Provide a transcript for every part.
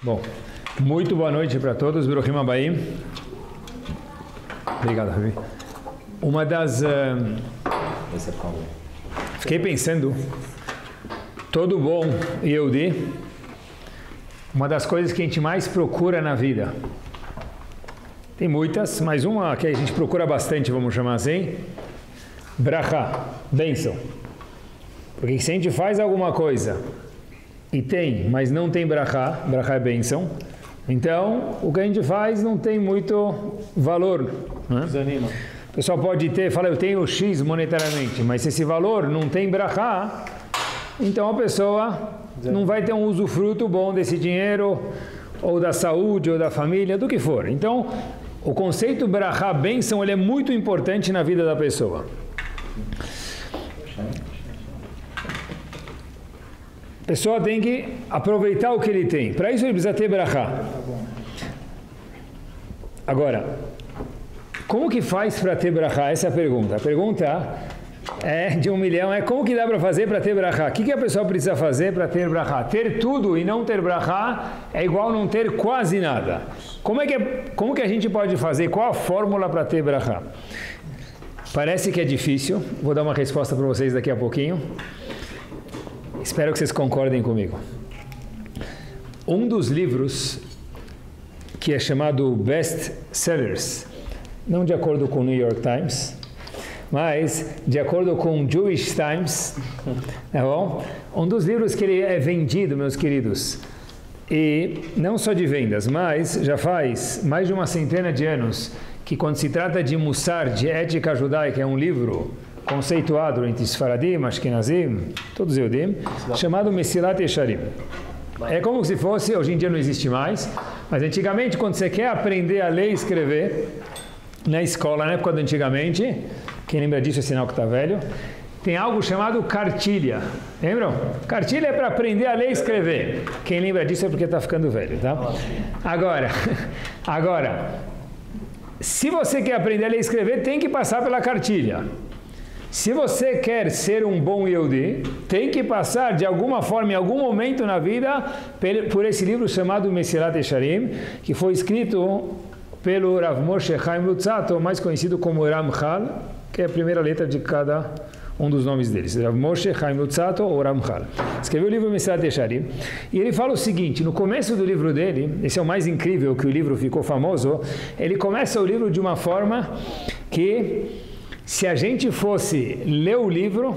Bom, muito boa noite para todos. Baruchim Abayim. Obrigado, Ravi. Uma das... Fiquei pensando, todo bom Yehudi, uma das coisas que a gente mais procura na vida. Tem muitas, mas uma que a gente procura bastante, vamos chamar assim, Bracha, bênção. Porque se a gente faz alguma coisa e tem, mas não tem Bracha, Bracha é bênção, então o que a gente faz não tem muito valor. Né? Desanima. O pessoal pode ter, fala, eu tenho X monetariamente, mas se esse valor não tem Bracha, então a pessoa não vai ter um usufruto bom desse dinheiro, ou da saúde, ou da família, do que for. Então, o conceito Bracha, bênção, ele é muito importante na vida da pessoa. A pessoa tem que aproveitar o que ele tem. Para isso ele precisa ter Bracha. Agora, como que faz para ter Bracha? Essa é a pergunta. A pergunta é de 1 milhão, é como que dá para fazer para ter Bracha? O que a pessoa precisa fazer para ter Bracha? Ter tudo e não ter Bracha é igual não ter quase nada. Como que a gente pode fazer? Qual a fórmula para ter Bracha? Parece que é difícil. Vou dar uma resposta para vocês daqui a pouquinho. Espero que vocês concordem comigo. Um dos livros que é chamado Best Sellers, não de acordo com o New York Times, mas de acordo com o Jewish Times, tá bom? Um dos livros que ele é vendido, meus queridos, e não só de vendas, mas já faz mais de uma centena de anos que quando se trata de Mussar, de ética judaica, é um livro conceituado entre Sfaradim, Ashkenazim, todos Yehudim, chamado Mesilat Yesharim. É como se fosse, hoje em dia não existe mais, mas antigamente quando você quer aprender a ler e escrever, na escola, na época de antigamente, quem lembra disso é sinal que está velho, tem algo chamado cartilha. Lembram? Cartilha é para aprender a ler e escrever. Quem lembra disso é porque está ficando velho, tá? Agora, se você quer aprender a ler e escrever, tem que passar pela cartilha. Se você quer ser um bom Yehudi, tem que passar de alguma forma, em algum momento na vida, por esse livro chamado Mesilat Yesharim, que foi escrito pelo Rav Moshe Chaim Luzzatto, mais conhecido como Ramchal, que é a primeira letra de cada um dos nomes deles. Rav Moshe Chaim Luzzatto ou Ramchal. Escreveu o livro Mesilat Yesharim, e ele fala o seguinte, no começo do livro dele, esse é o mais incrível que o livro ficou famoso, ele começa o livro de uma forma que, se a gente fosse ler o livro,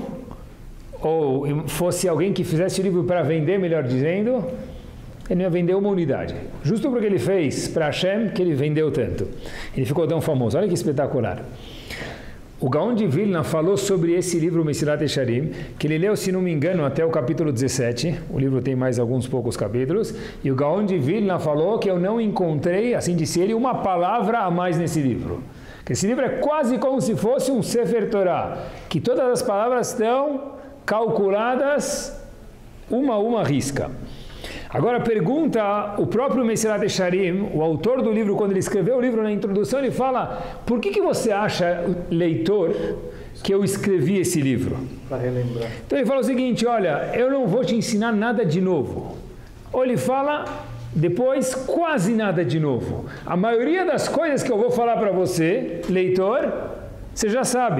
ou fosse alguém que fizesse o livro para vender, melhor dizendo, ele não ia vender uma unidade. Justo porque ele fez para Hashem que ele vendeu tanto. Ele ficou tão famoso. Olha que espetacular. O Gaon de Vilna falou sobre esse livro, Mesilat Yesharim, que ele leu, se não me engano, até o capítulo 17. O livro tem mais alguns poucos capítulos. E o Gaon de Vilna falou que eu não encontrei, assim disse ele, uma palavra a mais nesse livro. Esse livro é quase como se fosse um Sefer Torah, que todas as palavras estão calculadas uma a uma risca. Agora pergunta o próprio Mesilat Yesharim, o autor do livro, quando ele escreveu o livro na introdução, ele fala, por que você acha, leitor, que eu escrevi esse livro? Para relembrar. Então ele fala o seguinte, olha, eu não vou te ensinar nada de novo. Ou ele fala... Depois, quase nada de novo. A maioria das coisas que eu vou falar para você, leitor, você já sabe.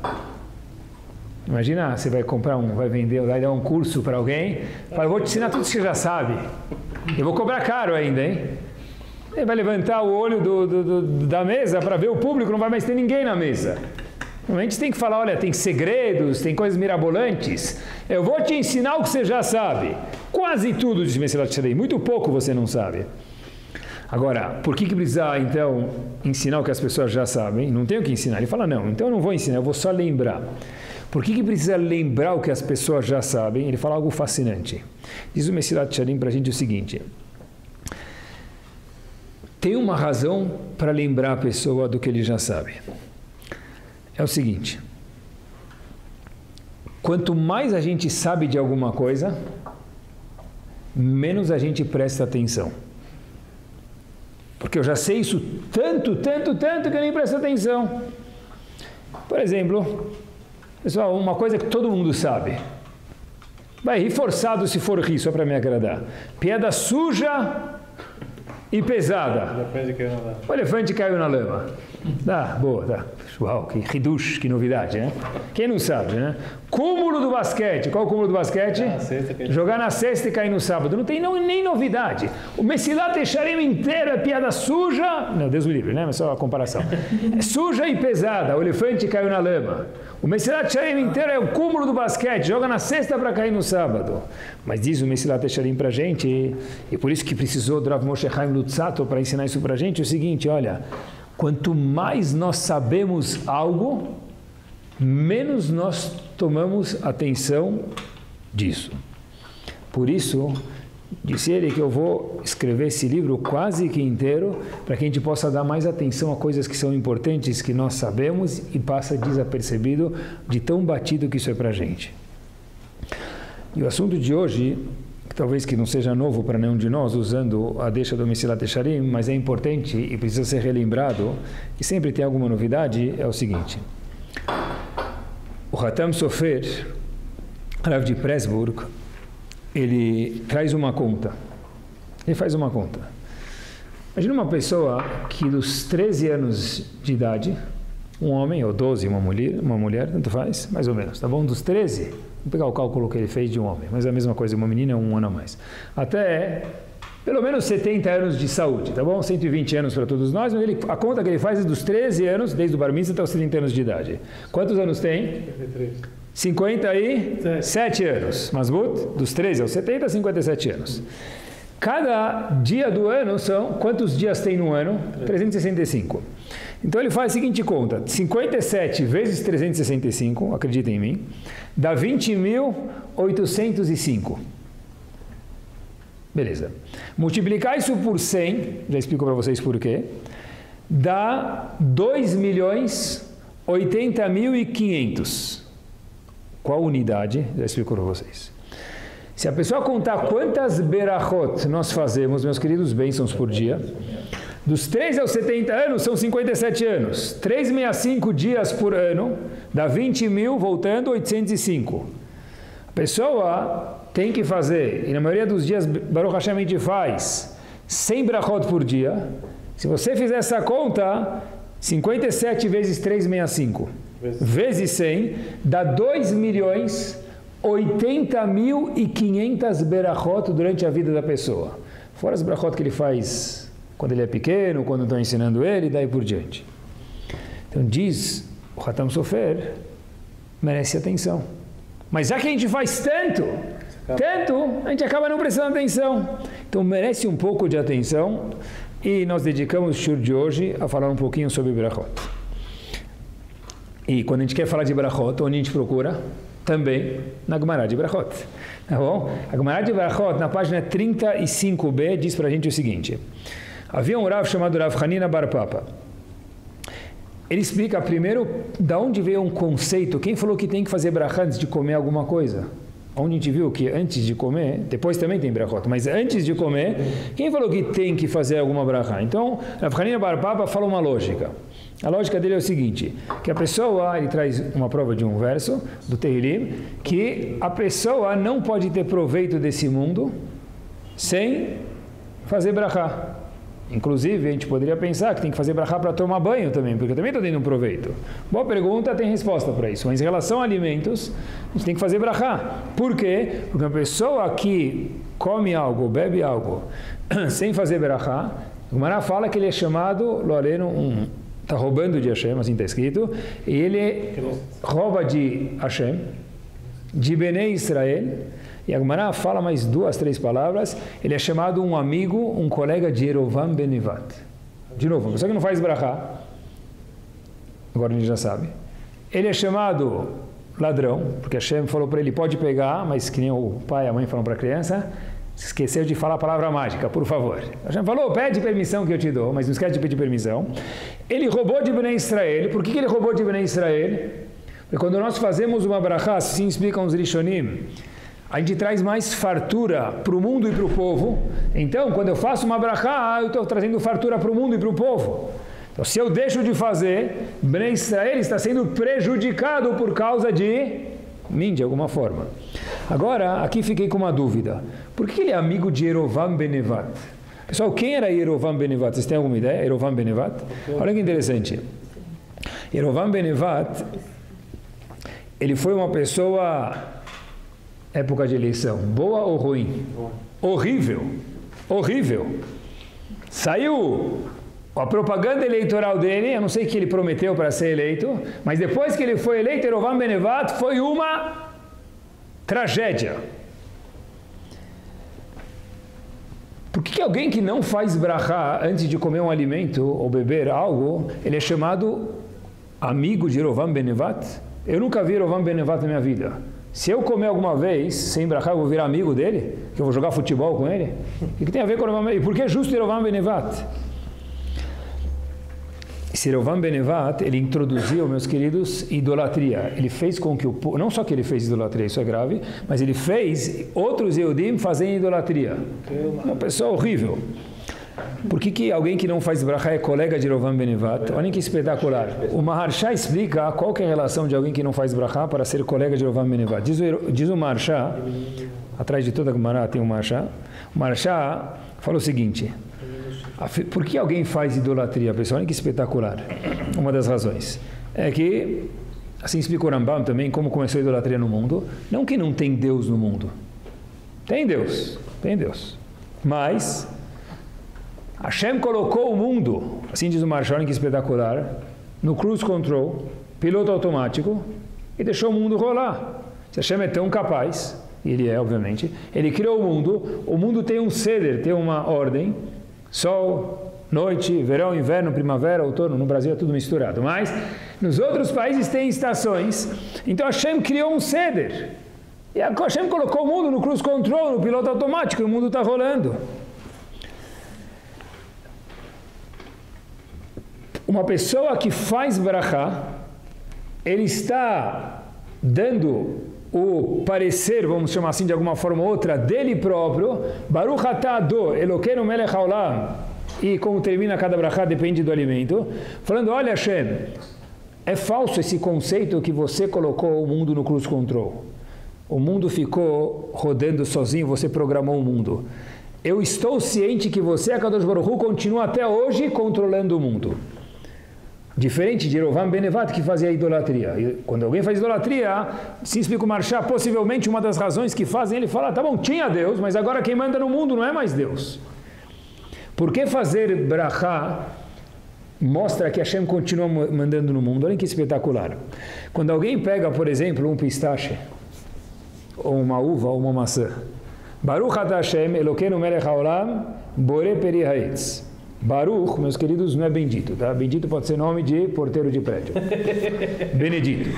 Imagina, você vai comprar vai vender, vai dar um curso para alguém, fala, eu vou te ensinar tudo que você já sabe. Eu vou cobrar caro ainda, hein? Ele vai levantar o olho da mesa para ver o público, não vai mais ter ninguém na mesa. A gente tem que falar, olha, tem segredos, tem coisas mirabolantes. Eu vou te ensinar o que você já sabe. Quase tudo de Mesilat Yesharim, muito pouco você não sabe. Agora, por que precisa, então, ensinar o que as pessoas já sabem? Não tem o que ensinar. Ele fala, não, então eu não vou ensinar, eu vou só lembrar. Por que precisa lembrar o que as pessoas já sabem? Ele fala algo fascinante. Diz o Mesilat Yesharim para a gente o seguinte. Tem uma razão para lembrar a pessoa do que ele já sabe. É o seguinte, quanto mais a gente sabe de alguma coisa, menos a gente presta atenção. Porque eu já sei isso tanto que eu nem presto atenção. Por exemplo, pessoal, uma coisa que todo mundo sabe. Vai rir forçado se for rir, só para me agradar. Piada suja e pesada. O elefante caiu na lama. O elefante caiu na lama. Boa, tá. Uau, que hidush, que novidade, né? Quem não sabe, né? Cúmulo do basquete. Qual é o cúmulo do basquete? Jogar na cesta e cair no sábado. Não tem nem novidade. O Mesilat Yesharim inteiro é piada suja. Não, Deus o livre, né? Mas só a comparação. É suja e pesada. O elefante caiu na lama. O Mesilat Yesharim inteiro é o cúmulo do basquete. Joga na cesta para cair no sábado. Mas diz o Mesilat Yesharim para a gente, e por isso que precisou do Rav Moshe Chaim Luzzatto para ensinar isso para a gente, é o seguinte, olha, quanto mais nós sabemos algo, menos nós tomamos atenção disso. Por isso, disse ele que eu vou escrever esse livro quase que inteiro para que a gente possa dar mais atenção a coisas que são importantes, que nós sabemos e passa desapercebido de tão batido que isso é para a gente. E o assunto de hoje, talvez que não seja novo para nenhum de nós, usando a deixa do Mesilat Yesharim, mas é importante e precisa ser relembrado, e sempre tem alguma novidade, é o seguinte. O Hatam Sofer, Rav de Pressburg, ele traz uma conta. Ele faz uma conta. Imagina uma pessoa que dos 13 anos de idade, um homem, ou 12, uma mulher, tanto faz, mais ou menos, tá bom? Dos 13, vamos pegar o cálculo que ele fez de um homem, mas é a mesma coisa, uma menina é um ano a mais. Até pelo menos 70 anos de saúde, tá bom? 120 anos para todos nós, mas a conta que ele faz é dos 13 anos, desde o Bar Mitzvah até os 70 anos de idade. Quantos anos tem? 57 anos. Masbut, dos 13 aos 70, 57 anos. Cada dia do ano são, quantos dias tem no ano? 365. Então ele faz a seguinte conta, 57 vezes 365, acreditem em mim, dá 20.805. Beleza. Multiplicar isso por 100, já explico para vocês por quê, dá 2.080.500. Qual unidade? Já explico para vocês. Se a pessoa contar quantas berachot nós fazemos, meus queridos, bênçãos por dia, dos 13 aos 70 anos são 57 anos. 365 dias por ano dá 20.000, voltando 805. A pessoa tem que fazer, e na maioria dos dias, Baruch Hashem, a gente faz 100 brachot por dia. Se você fizer essa conta, 57 vezes 365 vezes 100 dá 2.080.500 berachot durante a vida da pessoa. Fora as brachot que ele faz quando ele é pequeno, quando estão ensinando ele, e daí por diante. Então diz o Hatam Sofer, merece atenção. Mas já que a gente faz tanto, a gente acaba não prestando atenção. Então merece um pouco de atenção e nós dedicamos o shur de hoje a falar um pouquinho sobre brachot. E quando a gente quer falar de brachot, onde a gente procura? Também na Gemara de brachot. Tá bom? A Gemara de brachot, na página 35b, diz para a gente o seguinte. Havia um Rav chamado Rav Hanina Bar Papa. Ele explica primeiro de onde veio um conceito. Quem falou que tem que fazer brachá antes de comer alguma coisa? Onde a gente viu que antes de comer, depois também tem brachot, mas antes de comer, quem falou que tem que fazer alguma brachá? Então, Rav Hanina Bar Papa fala uma lógica. A lógica dele é o seguinte, que a pessoa, ele traz uma prova de um verso do Tehillim, que a pessoa não pode ter proveito desse mundo sem fazer brachá. Inclusive, a gente poderia pensar que tem que fazer brachá para tomar banho também, porque eu também estou tendo um proveito. Boa pergunta, tem resposta para isso. Mas em relação a alimentos, a gente tem que fazer brachá. Por quê? Porque a pessoa que come algo, bebe algo, sem fazer brachá, o Gemara fala que ele é chamado, está roubando de Hashem, assim está escrito, e ele rouba de Hashem, de Benei Israel, e a Gemara fala mais 2, 3 palavras, ele é chamado um amigo, um colega de Yerovam ben Nevat. De novo, uma pessoa que não faz brachá, agora a gente já sabe. Ele é chamado ladrão, porque Hashem falou para ele, pode pegar, mas que nem o pai e a mãe falam para a criança, esqueceu de falar a palavra mágica, por favor. Hashem falou, pede permissão que eu te dou, mas não esquece de pedir permissão. Ele roubou de Benei Israel. Por que ele roubou de Benei Israel? Porque quando nós fazemos uma brachá, assim explicam os Rishonim, a gente traz mais fartura para o mundo e para o povo. Então, quando eu faço uma brachá, eu estou trazendo fartura para o mundo e para o povo. Então, se eu deixo de fazer, Benei Israel está sendo prejudicado por causa de mim, de alguma forma. Agora, aqui fiquei com uma dúvida. Por que ele é amigo de Yerovam ben Nevat? Pessoal, quem era Yerovam ben Nevat? Vocês têm alguma ideia? Yerovam ben Nevat? Olha que interessante. Yerovam ben Nevat, ele foi uma pessoa, época de eleição, boa ou ruim? Horrível. Horrível. Saiu a propaganda eleitoral dele, eu não sei o que ele prometeu para ser eleito, mas depois que ele foi eleito, Yerovam ben Nevat foi uma tragédia. Por que alguém que não faz brachá antes de comer um alimento ou beber algo, ele é chamado amigo de Yerovam ben Nevat? Eu nunca vi Yerovam ben Nevat na minha vida. Se eu comer alguma vez sem brachá, eu vou virar amigo dele? Que eu vou jogar futebol com ele? O que tem a ver com Yerovam ben Nevat? E por que justo Yerovam ben Nevat? Esse Yerovam ben Nevat, ele introduziu, meus queridos, idolatria. Ele fez com que o povo, não só que ele fez idolatria, isso é grave, mas ele fez outros Yehudim fazerem idolatria. Uma pessoa horrível. Por que alguém que não faz brachá é colega de Yerovam ben Nevat? Olhem que espetacular. O Maharsha explica qual que é a relação de alguém que não faz brachá para ser colega de Yerovam ben Nevat. Diz o Maharsha, atrás de toda a Gemara tem o Maharsha. O Maharsha fala o seguinte: por que alguém faz idolatria, pessoal? Olha que espetacular. Uma das razões é que, assim explica o Rambam também, como começou a idolatria no mundo. Não que não tem Deus no mundo. Tem Deus. Mas Hashem colocou o mundo, assim diz o Maharsha, que espetacular, no cruise control, piloto automático, e deixou o mundo rolar. Se Hashem é tão capaz, e ele é, obviamente, ele criou o mundo tem um ceder, tem uma ordem, sol, noite, verão, inverno, primavera, outono, no Brasil é tudo misturado, mas nos outros países tem estações, então Hashem criou um ceder, e Hashem colocou o mundo no cruise control, no piloto automático, e o mundo está rolando. Uma pessoa que faz brachá, ele está dando o parecer, vamos chamar assim de alguma forma ou outra, dele próprio, Baruch atah Ado, Elokeinu melech haolam, e como termina cada brachá depende do alimento, falando, olha Hashem, é falso esse conceito que você colocou o mundo no cruise control. O mundo ficou rodando sozinho, você programou o mundo. Eu estou ciente que você, Akadosh Baruch Hu, continua até hoje controlando o mundo. Diferente de Yerovam ben Nevat, que fazia idolatria. E quando alguém faz idolatria, se explica o Maharsha, possivelmente uma das razões que fazem, ele fala, tá bom, tinha Deus, mas agora quem manda no mundo não é mais Deus. Por que fazer brachá mostra que Hashem continua mandando no mundo? Olha que espetacular. Quando alguém pega, por exemplo, um pistache, ou uma uva, ou uma maçã, Baruch atah Hashem, Elokeinu melech haolam, borei peri haetz. Baruch, meus queridos, não é bendito, tá? Bendito pode ser nome de porteiro de prédio. Benedito.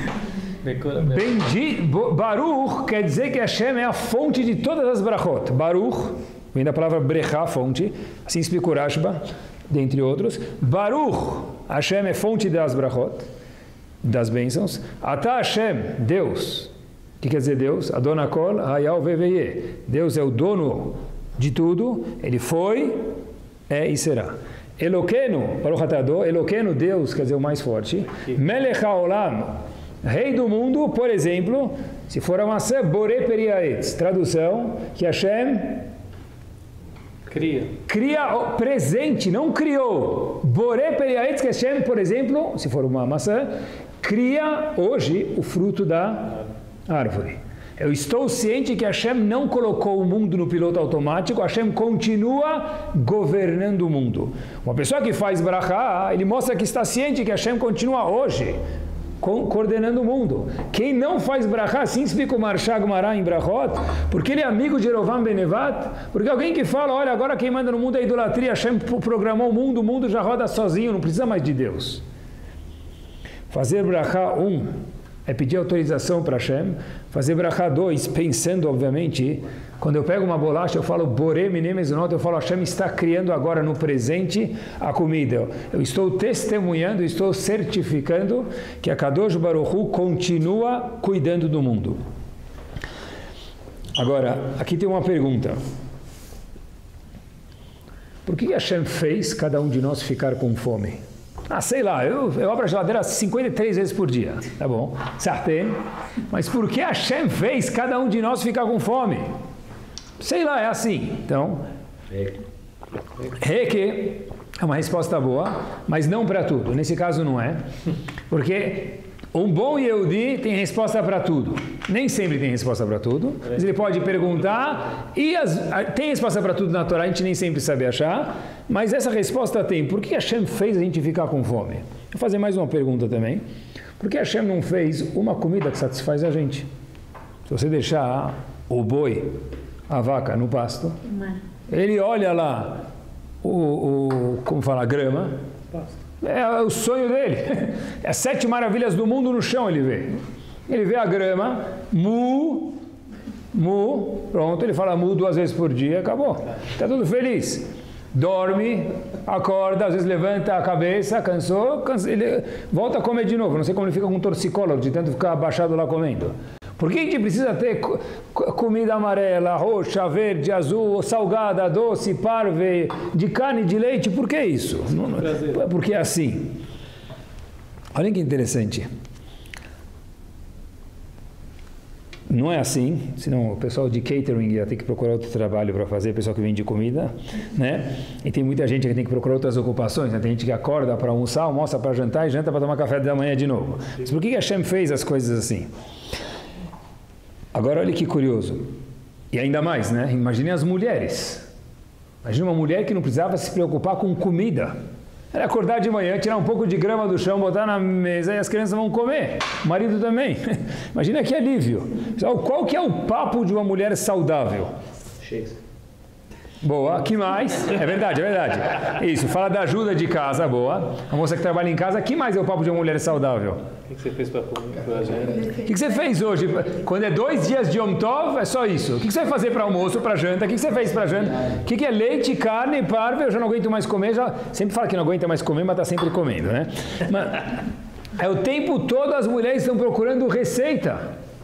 Baruch quer dizer que Hashem é a fonte de todas as brachot. Baruch, vem da palavra brechá, fonte, assim explica o Rashba, dentre outros. Baruch, Hashem é fonte das brachot, das bênçãos. Atah Hashem, Deus. O que quer dizer Deus? Adon Hakol, Hayal Veveye. Deus é o dono de tudo, ele foi, é e será. Elokeinu, Baruch atah Ado, Elokeinu, Deus, quer dizer o mais forte. Melech haolam, rei do mundo, por exemplo, se for a maçã, borei peri haetz. Tradução, que Hashem cria presente, não criou. Borei peri haetz, que Hashem, por exemplo, se for uma maçã, cria hoje o fruto da árvore. Eu estou ciente que Hashem não colocou o mundo no piloto automático, Hashem continua governando o mundo. Uma pessoa que faz brachá, ele mostra que está ciente que Hashem continua hoje coordenando o mundo. Quem não faz brachá, assim explica o Maharsha Gemara em Brachot, porque ele é amigo de Yerovam ben Nevat, porque alguém que fala, olha, agora quem manda no mundo é a idolatria, Hashem programou o mundo já roda sozinho, não precisa mais de Deus. Fazer brachá é pedir autorização para Hashem. Fazer brachá 2, pensando, obviamente, quando eu pego uma bolacha, eu falo borei minim mezonot, eu falo Hashem está criando agora no presente a comida. Eu estou testemunhando, estou certificando que a Kadosh Baruch Hu continua cuidando do mundo. Agora, aqui tem uma pergunta. Por que Hashem fez cada um de nós ficar com fome? Sei lá, eu abro a geladeira 53 vezes por dia, tá bom, certo? Mas por que Hashem fez cada um de nós ficar com fome? Sei lá, é assim. Então, Reke é uma resposta boa, mas não para tudo. Nesse caso não é, porque um bom Yehudi tem resposta para tudo. Nem sempre tem resposta para tudo, mas ele pode perguntar, e tem resposta para tudo na Torá, a gente nem sempre sabe achar, mas essa resposta tem. Por que Hashem fez a gente ficar com fome? Vou fazer mais uma pergunta também. Por que Hashem não fez uma comida que satisfaz a gente? Se você deixar o boi, a vaca, no pasto, ele olha lá como fala, a grama, é o sonho dele. É 7 maravilhas do mundo no chão ele vê. Ele vê a grama, mu, pronto, ele fala mu 2 vezes por dia, acabou. Está tudo feliz. Dorme, acorda, às vezes levanta a cabeça, cansou, ele volta a comer de novo. Não sei como ele fica com um torcicólogo de tanto ficar abaixado lá comendo. Por que a gente precisa ter comida amarela, roxa, verde, azul, salgada, doce, parve, de carne, de leite? Por que isso? Porque é assim. Olha que interessante. Não é assim, senão o pessoal de catering ia ter que procurar outro trabalho para fazer, o pessoal que vende comida, né? E tem muita gente que tem que procurar outras ocupações, né? Tem gente que acorda para almoçar, almoça para jantar e janta para tomar café da manhã de novo. Mas por que Hashem fez as coisas assim? Agora olha que curioso. E ainda mais, né? Imagine as mulheres. Imagine uma mulher que não precisava se preocupar com comida. Era acordar de manhã, tirar um pouco de grama do chão, botar na mesa e as crianças vão comer. O marido também. Imagina que alívio. Qual que é o papo de uma mulher saudável? Shakespeare. Boa, que mais? É verdade, é verdade. Isso, fala da ajuda de casa, boa. A moça que trabalha em casa, que mais é o papo de uma mulher saudável? O que você fez para a janta? O que você fez hoje? Quando é 2 dias de Yom Tov, é só isso. O que você vai fazer para almoço, para janta? O que você fez para janta? O que é leite, carne, parve? Eu já não aguento mais comer. Sempre fala que não aguenta mais comer, mas está sempre comendo, né? Mas, é o tempo todo as mulheres estão procurando receita.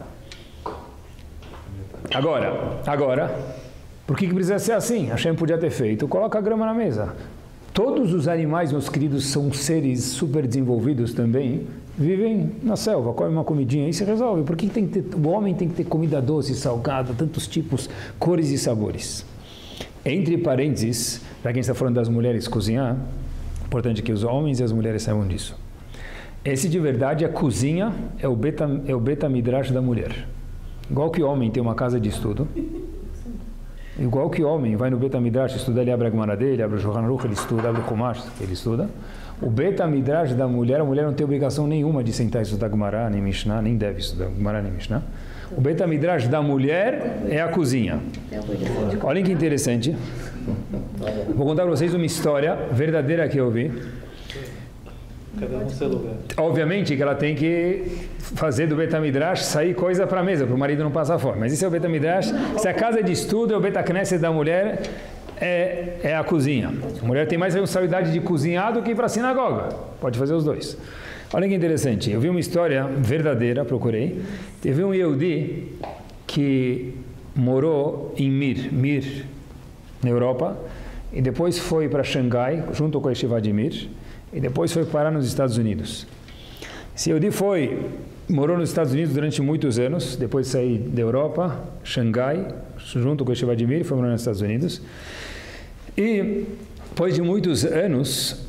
Agora, por que precisa ser assim? Hashem podia ter feito. Coloca a grama na mesa. Todos os animais, meus queridos, são seres super desenvolvidos também. Vivem na selva, comem uma comidinha e se resolve. Por que o homem tem que ter comida doce, salgada, tantos tipos, cores e sabores? Entre parênteses, para quem está falando das mulheres cozinhar, importante que os homens e as mulheres saibam disso. Esse de verdade, a cozinha é o beta midrash da mulher. Igual que o homem tem uma casa de estudo, igual que o homem vai no Beta Midrash estudar, ele abre a Gemara dele, abre o Shulchan Aruch, ele estuda, abre o Chumash, ele estuda. O Beta Midrash da mulher, a mulher não tem obrigação nenhuma de sentar e estudar Gemara, nem Mishnah, nem deve estudar Gemara, nem Mishnah. O Beta Midrash da mulher é a cozinha. Olhem que interessante. Vou contar para vocês uma história verdadeira que eu vi. Cada um seu lugar. Obviamente que ela tem que fazer do Beta Midrash sair coisa para a mesa, para o marido não passar fome. Mas isso é o Beta Midrash. Se a casa de estudo é o Beta Knesset da mulher, é a cozinha. A mulher tem mais responsabilidade de cozinhar do que ir para a sinagoga. Pode fazer os dois. Olha que interessante. Eu vi uma história verdadeira, procurei. Teve um Yehudi que morou em Mir, na Europa, e depois foi para Xangai, junto com a Yeshiva de Mir, e depois foi parar nos Estados Unidos. Esse Yehudi morou nos Estados Unidos durante muitos anos, depois de sair da Europa, Xangai, junto com a Yeshiva de Mir, foi morar nos Estados Unidos. E depois de muitos anos,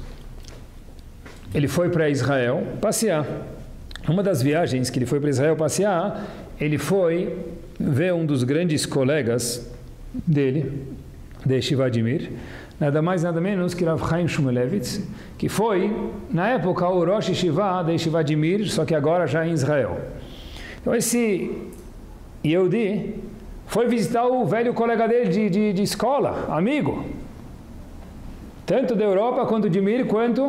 ele foi para Israel passear. Uma das viagens que ele foi para Israel passear, ele foi ver um dos grandes colegas dele, de Yeshiva de Mir, nada mais, nada menos que Rav Chaim Shmulevitz, que foi, na época, o Rosh Yeshiva da Yeshiva de Mir, só que agora já em Israel. Então, esse Yehudi foi visitar o velho colega dele de escola, amigo, tanto da Europa, quanto de Mir, quanto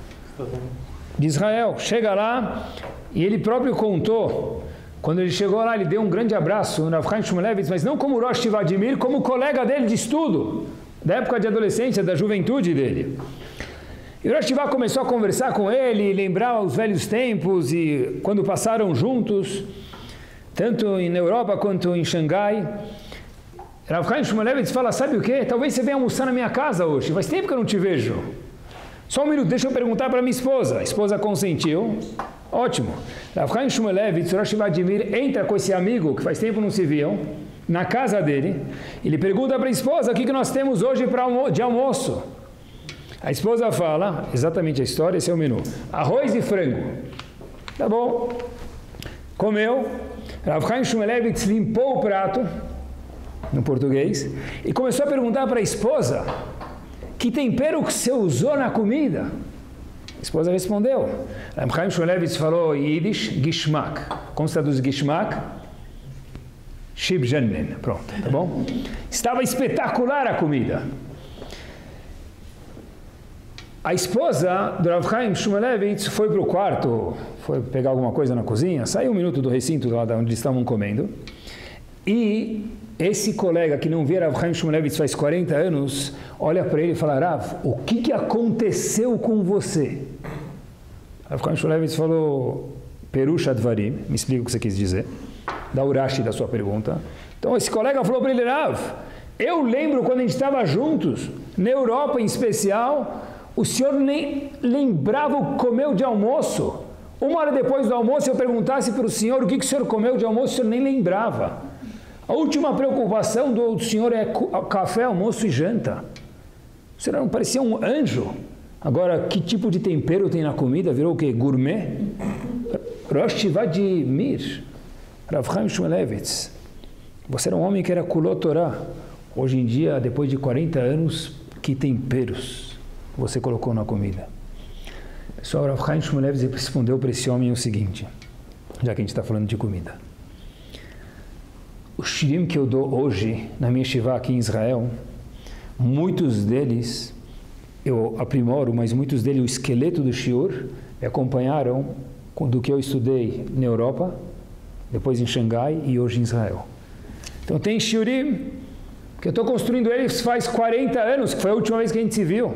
de Israel. Chega lá, e ele próprio contou, quando ele chegou lá, ele deu um grande abraço no Rav Chaim Shmulevitz, mas não como Rosh Yeshiva de Mir, como colega dele de estudo, da época de adolescência, da juventude dele. E o Rosh Yeshiva começou a conversar com ele, lembrar os velhos tempos e quando passaram juntos, tanto na Europa quanto em Xangai. Rav Chaim Shmulevitz fala, sabe o quê? Talvez você venha almoçar na minha casa hoje, faz tempo que eu não te vejo. Só um minuto, deixa eu perguntar para minha esposa. A esposa consentiu. Ótimo. Rav Chaim Shmulevitz, Rosh Yeshiva de Mir, entra com esse amigo que faz tempo não se viam, na casa dele, ele pergunta para a esposa, o que nós temos hoje de almoço? A esposa fala, exatamente a história, esse é o menu, arroz e frango. Tá bom. Comeu, Rav Chaim Shmulevitz limpou o prato, no português, e começou a perguntar para a esposa, que tempero que você usou na comida? A esposa respondeu. Rav Chaim Shmulevitz falou em Yiddish, Gishmak. Como se traduz Gishmak? Shibjanen. Pronto, tá bom? Estava espetacular a comida. A esposa do Rav Chaim Shmulevitz foi para o quarto, foi pegar alguma coisa na cozinha, saiu um minuto do recinto lá onde estavam comendo, e esse colega que não via Rav Chaim Shmulevitz faz 40 anos, olha para ele e fala, Rav, o que aconteceu com você? Rav Chaim Shmulevitz falou, Perush Advarim, me explica o que você quis dizer, da Urashi da sua pergunta. Então esse colega falou para ele, Rav, eu lembro quando a gente estava juntos, na Europa em especial, o senhor nem lembrava o que comeu de almoço. Uma hora depois do almoço, eu perguntasse para o senhor o que o senhor comeu de almoço, o senhor nem lembrava. A última preocupação do senhor é café, almoço e janta. O senhor não parecia um anjo. Agora, que tipo de tempero tem na comida? Virou o quê? Gourmet? Rosh Tivadimir, Rav Chaim Shmulevitz. Você era um homem que era Kulot Torah. Hoje em dia, depois de 40 anos, que temperos você colocou na comida? Pessoal, Rav Chaim Shmulevitz respondeu para esse homem o seguinte, já que a gente está falando de comida. Os shirim que eu dou hoje na minha yeshiva aqui em Israel, muitos deles eu aprimoro, mas muitos deles, o esqueleto do shiur, me acompanharam do que eu estudei na Europa, depois em Xangai e hoje em Israel. Então tem shiurim que eu estou construindo eles faz 40 anos, que foi a última vez que a gente se viu.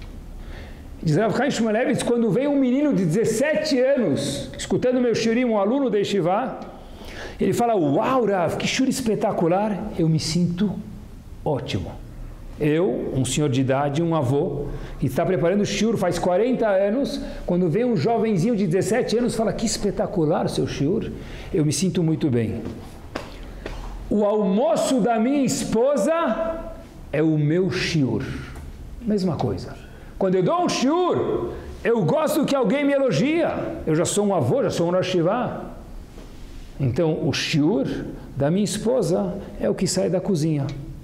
Diz Rav Chaim Shmulevitz, quando veio um menino de 17 anos, escutando meu shiurim, um aluno da yeshiva, ele fala, uau, Rav, que shiur espetacular, eu me sinto ótimo. Eu, um senhor de idade, um avô, que está preparando shiur faz 40 anos, quando vem um jovenzinho de 17 anos, fala, que espetacular o seu shiur, eu me sinto muito bem. O almoço da minha esposa é o meu shiur. Mesma coisa. Quando eu dou um shiur, eu gosto que alguém me elogia. Eu já sou um avô, já sou um Rosh Yeshiva. Então, o shiur da minha esposa é o que sai da cozinha.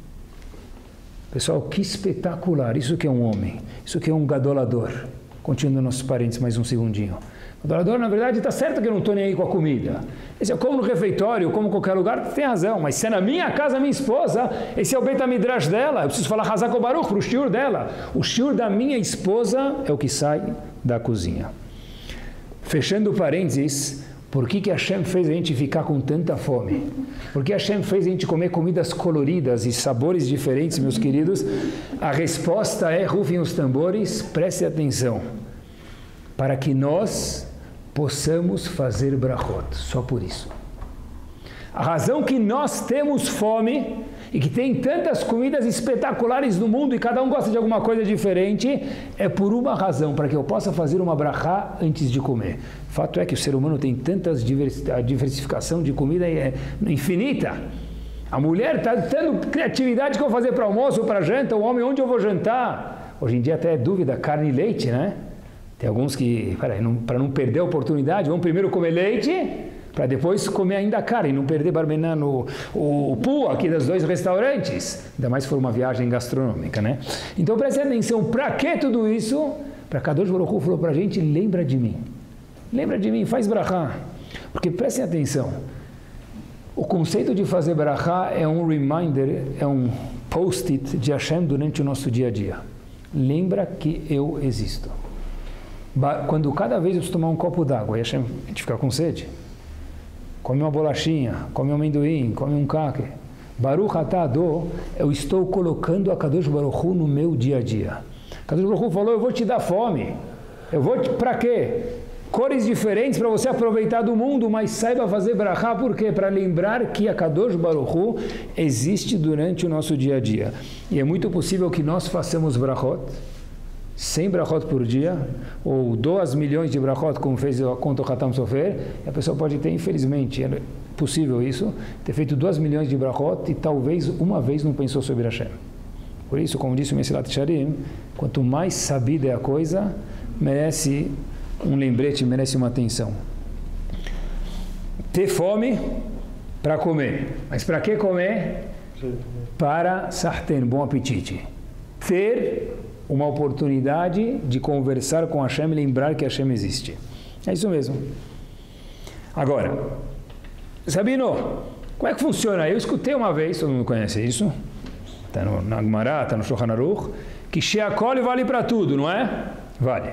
Pessoal, que espetacular. Isso que é um homem. Isso que é um gadolador. Continuando nossos parentes mais um segundinho. O gadolador, na verdade, está certo que eu não estou nem aí com a comida. Esse eu como no refeitório, eu como em qualquer lugar, tem razão. Mas se é na minha casa, minha esposa, esse é o Beit HaMidrash dela. Eu preciso falar Hazak Baruch para o shiur dela. O shiur da minha esposa é o que sai da cozinha. Fechando parênteses, por que Hashem fez a gente ficar com tanta fome? Por que Hashem fez a gente comer comidas coloridas e sabores diferentes, meus queridos? A resposta é, rufem os tambores, preste atenção. Para que nós possamos fazer brachot, só por isso. A razão que nós temos fome e que tem tantas comidas espetaculares no mundo e cada um gosta de alguma coisa diferente, é por uma razão, para que eu possa fazer uma brachá antes de comer. O fato é que o ser humano tem tantas a diversificação de comida é infinita. A mulher está tendo criatividade que eu vou fazer para almoço ou para janta, o homem onde eu vou jantar. Hoje em dia até é dúvida, carne e leite, né? Tem alguns que, para não perder a oportunidade, vão primeiro comer leite, para depois comer ainda carne, não perder barbenar o pu aqui dos dois restaurantes, ainda mais se for uma viagem gastronômica, né? Então preste atenção, para que tudo isso? Para Kadosh Baruch Hu falou para a gente, lembra de mim, faz brachá, porque prestem atenção, o conceito de fazer brachá é um reminder, é um post-it de Hashem durante o nosso dia a dia. Lembra que eu existo. Quando cada vez eu tomar um copo d'água e a gente fica com sede, come uma bolachinha, come um amendoim, come um caque. Baruch atah ado, eu estou colocando a Kadosh Baruch Hu no meu dia a dia. Kadosh Baruch Hu falou, eu vou te dar fome. Para quê? Cores diferentes para você aproveitar do mundo, mas saiba fazer brachá, por quê? Para lembrar que a Kadosh Baruch Hu existe durante o nosso dia a dia. E é muito possível que nós façamos brachot, 100 brachot por dia, ou 2 milhões de brachot, como fez a conta o Hatam Sofer, e a pessoa pode ter, infelizmente, possível isso, ter feito 2 milhões de brachot e talvez uma vez não pensou sobre Hashem. Por isso, como disse o Mesilat Yesharim, quanto mais sabida é a coisa, merece um lembrete, merece uma atenção. Ter fome para comer. Mas para que comer? Para sarten, bom apetite. Ter uma oportunidade de conversar com Hashem e lembrar que Hashem existe. É isso mesmo. Agora, Sabino, como é que funciona? Eu escutei uma vez, todo mundo conhece isso, está na Gemara, está no Shulchan Aruch, que Sheakol vale para tudo, não é? Vale.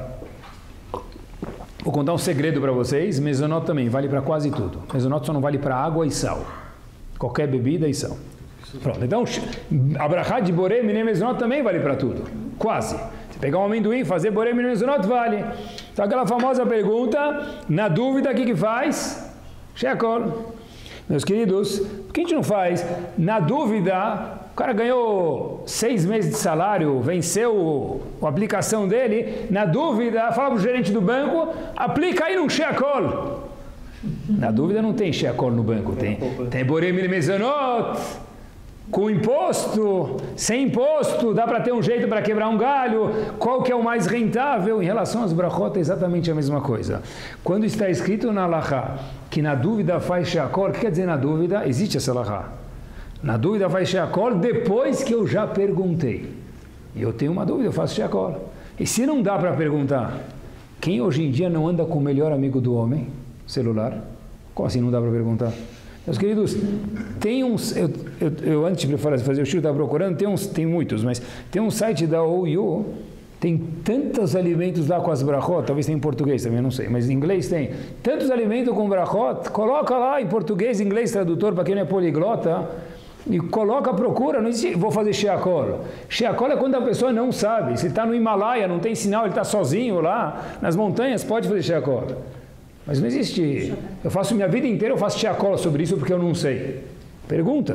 Vou contar um segredo para vocês, Mezonot também vale para quase tudo. Mezonot só não vale para água e sal. Qualquer bebida e sal. Pronto, então a brachá de Borei Minei Mezonot também vale para tudo. Quase. Se pegar um amendoim e fazer Borei Minei Mezonot, vale. Então aquela famosa pergunta, na dúvida, o que faz? Sheakol. Meus queridos, por que a gente não faz? Na dúvida, o cara ganhou 6 meses de salário, venceu a aplicação dele, na dúvida, fala para o gerente do banco, aplica aí num Sheakol. Na dúvida não tem Sheakol no banco, tem Borei Minei Mezonot, com imposto, sem imposto, dá para ter um jeito para quebrar um galho, qual que é o mais rentável? Em relação às brachot é exatamente a mesma coisa. Quando está escrito na Halachá que na dúvida faz Sheakol, o que quer dizer na dúvida? Existe essa Halachá. Na dúvida faz Sheakol depois que eu já perguntei. E eu tenho uma dúvida, eu faço Sheakol. E se não dá para perguntar, quem hoje em dia não anda com o melhor amigo do homem? Celular? Como assim não dá para perguntar? Meus queridos, tem uns, eu antes de fazer o show estava procurando, tem muitos, mas tem um site da OU, tem tantos alimentos lá com as brachot, talvez tenha em português também, não sei, mas em inglês tem tantos alimentos com brachot, coloca lá em português, inglês, tradutor, para quem não é poliglota, e coloca, procura, não existe, vou fazer Sheakol. Sheakol é quando a pessoa não sabe, se está no Himalaia, não tem sinal, ele está sozinho lá, nas montanhas, pode fazer Sheakol. Mas não existe. Eu faço minha vida inteira, eu faço Sheakol sobre isso porque eu não sei. Pergunta.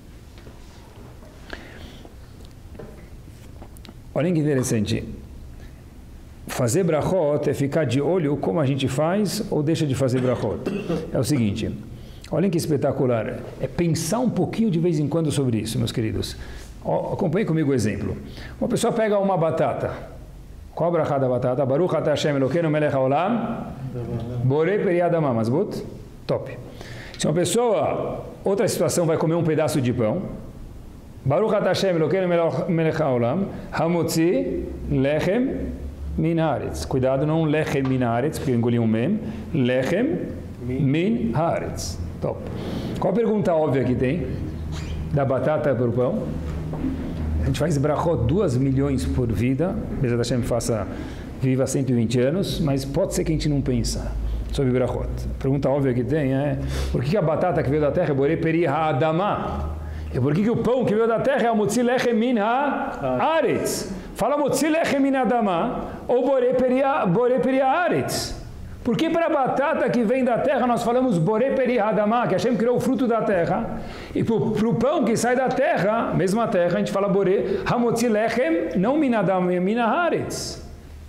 Olha que interessante. Fazer brachot é ficar de olho como a gente faz ou deixa de fazer brachot. É o seguinte. Olha que espetacular. É pensar um pouquinho de vez em quando sobre isso, meus queridos. Acompanhe comigo o exemplo. Uma pessoa pega uma batata. Qual a brachá da batata? Baruch atah Hashem Elokeinu melech haolam borei peri adamah masbut. Top. Se uma pessoa, outra situação, vai comer um pedaço de pão, Baruch atah Hashem Elokeinu melech haolam hamotzi lechem min haaretz. Cuidado, não lechem min haaretz, porque eu engoli um mem. Lechem min haaretz. Top. Qual a pergunta óbvia que tem? Da batata para o pão? A gente faz brachot 2 milhões por vida, Bezat Hashem viva 120 anos, mas pode ser que a gente não pensa sobre brachot. A pergunta óbvia que tem é, por que a batata que veio da terra é borei peri ha'adamah? E por que o pão que veio da terra é o motzi lechem min haaretz? Fala motzi lechem min adamah ou borei peri haaretz? Por que para a batata que vem da terra nós falamos borei peri ha'adamah, que Hashem criou o fruto da terra, e para o pão que sai da terra, mesma terra, a gente fala borei hamotzi lechem, não min adamah, min haaretz.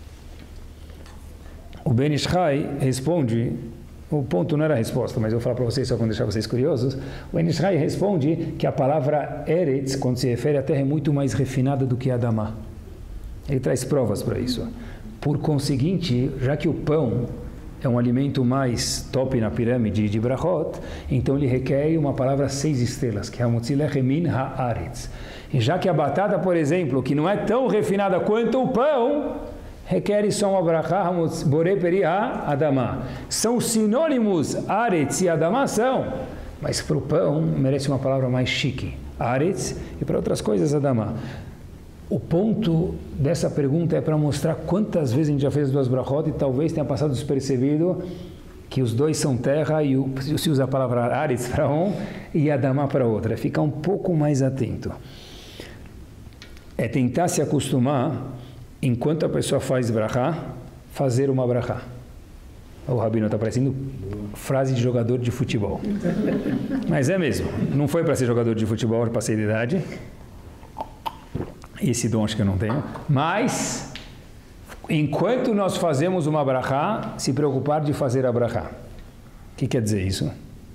O Ben Ish Chai responde, o ponto não era a resposta, mas eu vou falar para vocês só para deixar vocês curiosos. O Ben Ish Chai responde que a palavra eretz, quando se refere à terra, é muito mais refinada do que adamah. Ele traz provas para isso. Por conseguinte, já que o pão é um alimento mais top na pirâmide de brachot, então ele requer uma palavra 6 estrelas, que é hamotzi lechem min haaretz. E já que a batata, por exemplo, que não é tão refinada quanto o pão, requer só uma brachá, borei peri ha'adamah. São sinônimos, haaretz e adamah são, mas para o pão merece uma palavra mais chique, haaretz, e para outras coisas adamah. O ponto dessa pergunta é para mostrar quantas vezes a gente já fez 2 brachot e talvez tenha passado despercebido que os dois são terra e se usa a palavra haaretz para um e adamah para outra. É ficar um pouco mais atento. É tentar se acostumar, enquanto a pessoa faz brachá, fazer uma brachá. O Rabino está parecendo frase de jogador de futebol. Mas é mesmo. Não foi para ser jogador de futebol, para passei de idade. Esse dom acho que eu não tenho. Mas, enquanto nós fazemos uma brachá, se preocupar de fazer a brachá. O que quer dizer isso?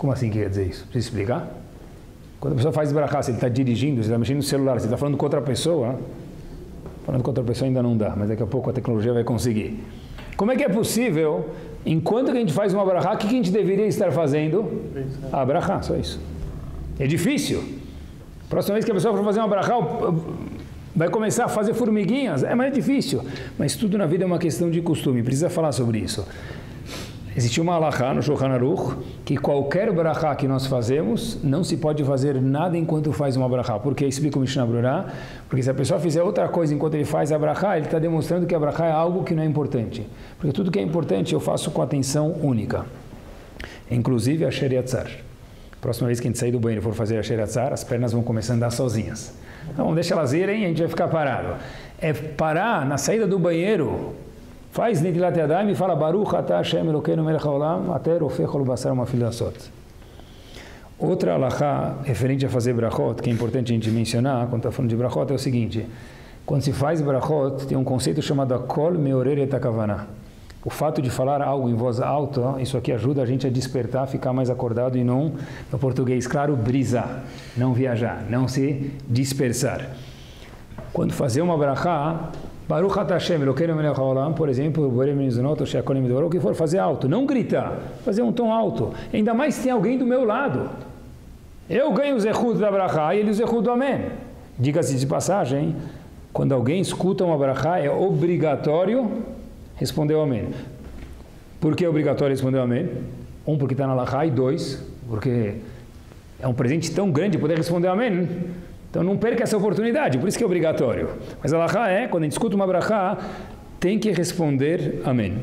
Como assim quer dizer isso? Precisa explicar? Quando a pessoa faz brachá, se ele está dirigindo, se ele está mexendo no celular, se ele está falando com outra pessoa, falando com outra pessoa ainda não dá, mas daqui a pouco a tecnologia vai conseguir. Como é que é possível, enquanto que a gente faz uma brachá, o que a gente deveria estar fazendo? Ah, brachá, só isso. É difícil. Próxima vez que a pessoa for fazer uma brachá, vai começar a fazer formiguinhas. É mais difícil. Mas tudo na vida é uma questão de costume. Precisa falar sobre isso. Existe uma halachá no Shulchan Aruch que qualquer brachá que nós fazemos, não se pode fazer nada enquanto faz uma brachá. Por que? Explica o Mishnah Brurá. Porque se a pessoa fizer outra coisa enquanto ele faz a brachá, ele está demonstrando que a brachá é algo que não é importante. Porque tudo que é importante eu faço com atenção única. Inclusive a Sheriatzar. Próxima vez que a gente sair do banheiro e for fazer a Sheriatzar, as pernas vão começar a andar sozinhas. Então, deixa elas irem e a gente vai ficar parado. É parar na saída do banheiro. Faz Netilat Yadayim e fala Baruch atah Hashem Elokeinu melech haolam ater ofech kol basar mafil lasot. Outra halachá referente a fazer brachot, que é importante a gente mencionar quando está falando de brachot, é o seguinte. Quando se faz brachot, tem um conceito chamado kol meorer et hakavaná. O fato de falar algo em voz alta, isso aqui ajuda a gente a despertar, ficar mais acordado e não, no português claro, brisar, não viajar, não se dispersar. Quando fazer uma brachá, Baruch atah Hashem Elokeinu melech haolam, por exemplo, o que for, fazer alto, não gritar, fazer um tom alto. Ainda mais se tem alguém do meu lado. Eu ganho o zechut da brachá e ele o zechut do amém. Diga-se de passagem, quando alguém escuta uma brachá, é obrigatório responder o amém. Por que é obrigatório responder o amém? Um, porque está na halachá, e dois, porque é um presente tão grande poder responder o amém. Então não perca essa oportunidade, por isso que é obrigatório. Mas a halachá é, quando a gente escuta uma brachá, tem que responder amém.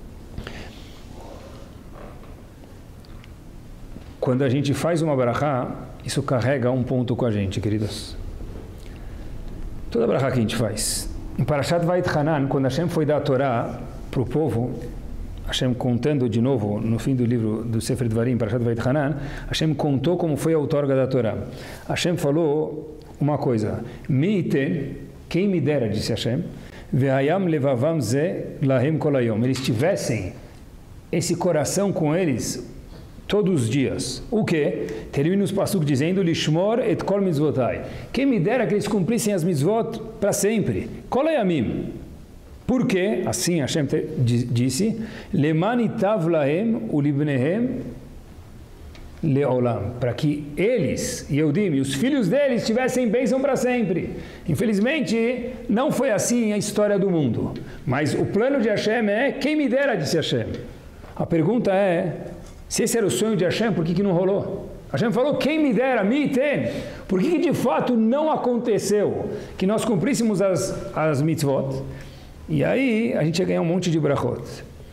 Quando a gente faz uma brachá, isso carrega um ponto com a gente, queridos. Toda brachá que a gente faz. Em Parashat Vayit Hanan, quando Hashem foi dar a Torá para o povo, Hashem contando de novo, no fim do livro do Sefer Dvarim, Parashat Vayit Hanan, Hashem contou como foi a outorga da Torá. Hashem falou uma coisa, Mi'iten, quem me dera, disse Hashem, Ve'ayam levavam ze lahem kolayom, eles tivessem esse coração com eles todos os dias. O que? Termina os pasuk dizendo, Lishmor et kol mitzvotai. Quem me dera que eles cumprissem as mitzvot para sempre. Kolayamim. Por quê? Assim Hashem disse, Leman itav lahem ulibnehem leolam, para que eles, Yehudim, e os filhos deles tivessem bênção para sempre. Infelizmente, não foi assim a história do mundo. Mas o plano de Hashem é, quem me dera, disse Hashem. A pergunta é, se esse era o sonho de Hashem, por que não rolou? Hashem falou, quem me dera, me tem. Por que de fato não aconteceu que nós cumpríssemos as mitzvot? E aí a gente ia ganhar um monte de brachot.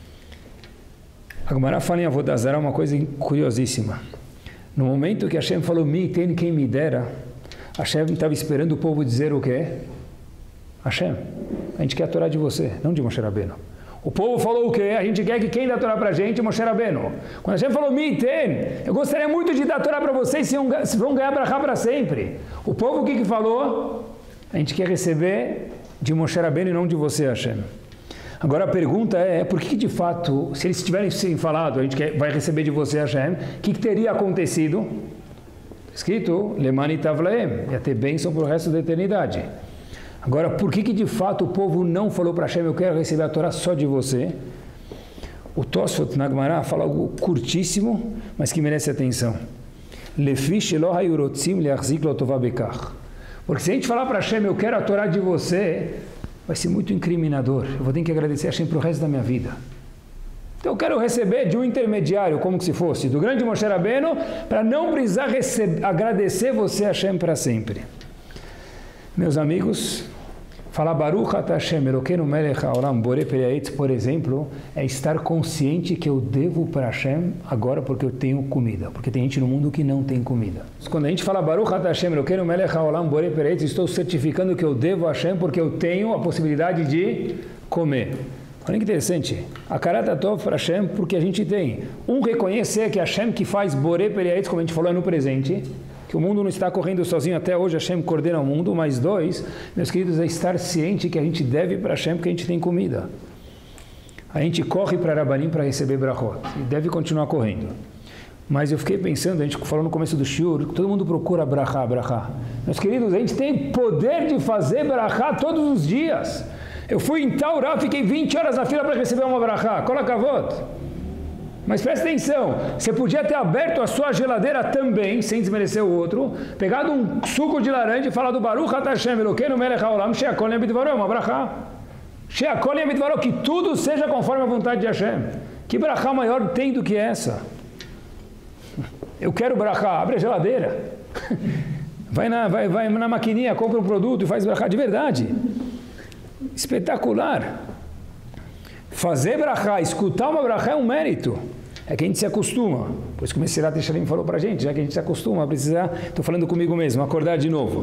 A Gemara fala em Avodah Zarah uma coisa curiosíssima. No momento que Hashem falou, me tem, quem me dera, Hashem estava esperando o povo dizer o quê? Hashem, a gente quer a Torá de você, não de Moshe Rabbeinu. O povo falou o quê? A gente quer que quem dá a Torá para a gente é Moshe Rabbeinu. Quando Hashem falou, me tem, eu gostaria muito de dar a Torá para vocês, se vão ganhar brachá para sempre. O povo o que falou? A gente quer receber de Moshe Rabbeinu e não de você, Hashem. Agora a pergunta é, por que de fato, se eles tivessem falado, a gente vai receber de você, Hashem, o que teria acontecido? Escrito, Leman itav lahem, ia ter bênção para o resto da eternidade. Agora, por que de fato o povo não falou para Hashem, eu quero receber a Torá só de você? O Tosfot na Gemara fala algo curtíssimo, mas que merece atenção. Lefish elo hayurotzim leachzik lo tovah bekach. Porque se a gente falar para Hashem, eu quero a Torá de você, vai ser muito incriminador. Eu vou ter que agradecer a Hashem para o resto da minha vida. Então eu quero receber de um intermediário, como que se fosse, do grande Moshe Rabbeinu, para não precisar agradecer você, Hashem, para sempre. Meus amigos, falar Baruch atah Hashem Elokeinu melech haolam borei peri ha'etz, por exemplo, é estar consciente que eu devo para Hashem agora porque eu tenho comida. Porque tem gente no mundo que não tem comida. Quando a gente fala Baruch atah Hashem Elokeinu melech haolam borei peri ha'etz, estou certificando que eu devo a Hashem porque eu tenho a possibilidade de comer. Olha que interessante. A Karat Tov para Hashem porque a gente tem. Reconhecer que Hashem que faz borei peri ha'etz, como a gente falou, é no presente. Que o mundo não está correndo sozinho, até hoje Hashem coordena o mundo, mas dois, meus queridos, é estar ciente que a gente deve para Hashem porque a gente tem comida. A gente corre para Rabanim para receber brachot, e deve continuar correndo. Mas eu fiquei pensando, a gente falou no começo do shiur, que todo mundo procura brachá, brachá. Meus queridos, a gente tem poder de fazer brachá todos os dias. Eu fui em Taurá, fiquei 20 horas na fila para receber uma brachá. Kol hakavod. Mas presta atenção, você podia ter aberto a sua geladeira também, sem desmerecer o outro, pegado um suco de laranja e falado Baruch Ata Hashem Elokeinu melech haolam she'akol neh bidvaro, uma brachá. She'akol neh bidvaro, que tudo seja conforme a vontade de Hashem. Que brachá maior tem do que essa? Eu quero brachá, abre a geladeira. Vai na maquininha, compra um produto e faz brachá de verdade. Espetacular. Fazer brachá, escutar uma brachá é um mérito. É que a gente se acostuma. Por isso que o Mesirat Yesharim falou para a gente, já que a gente se acostuma a precisar, estou falando comigo mesmo, acordar de novo.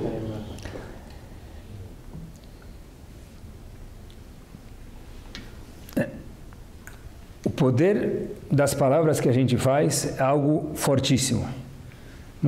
O poder das palavras que a gente faz é algo fortíssimo. A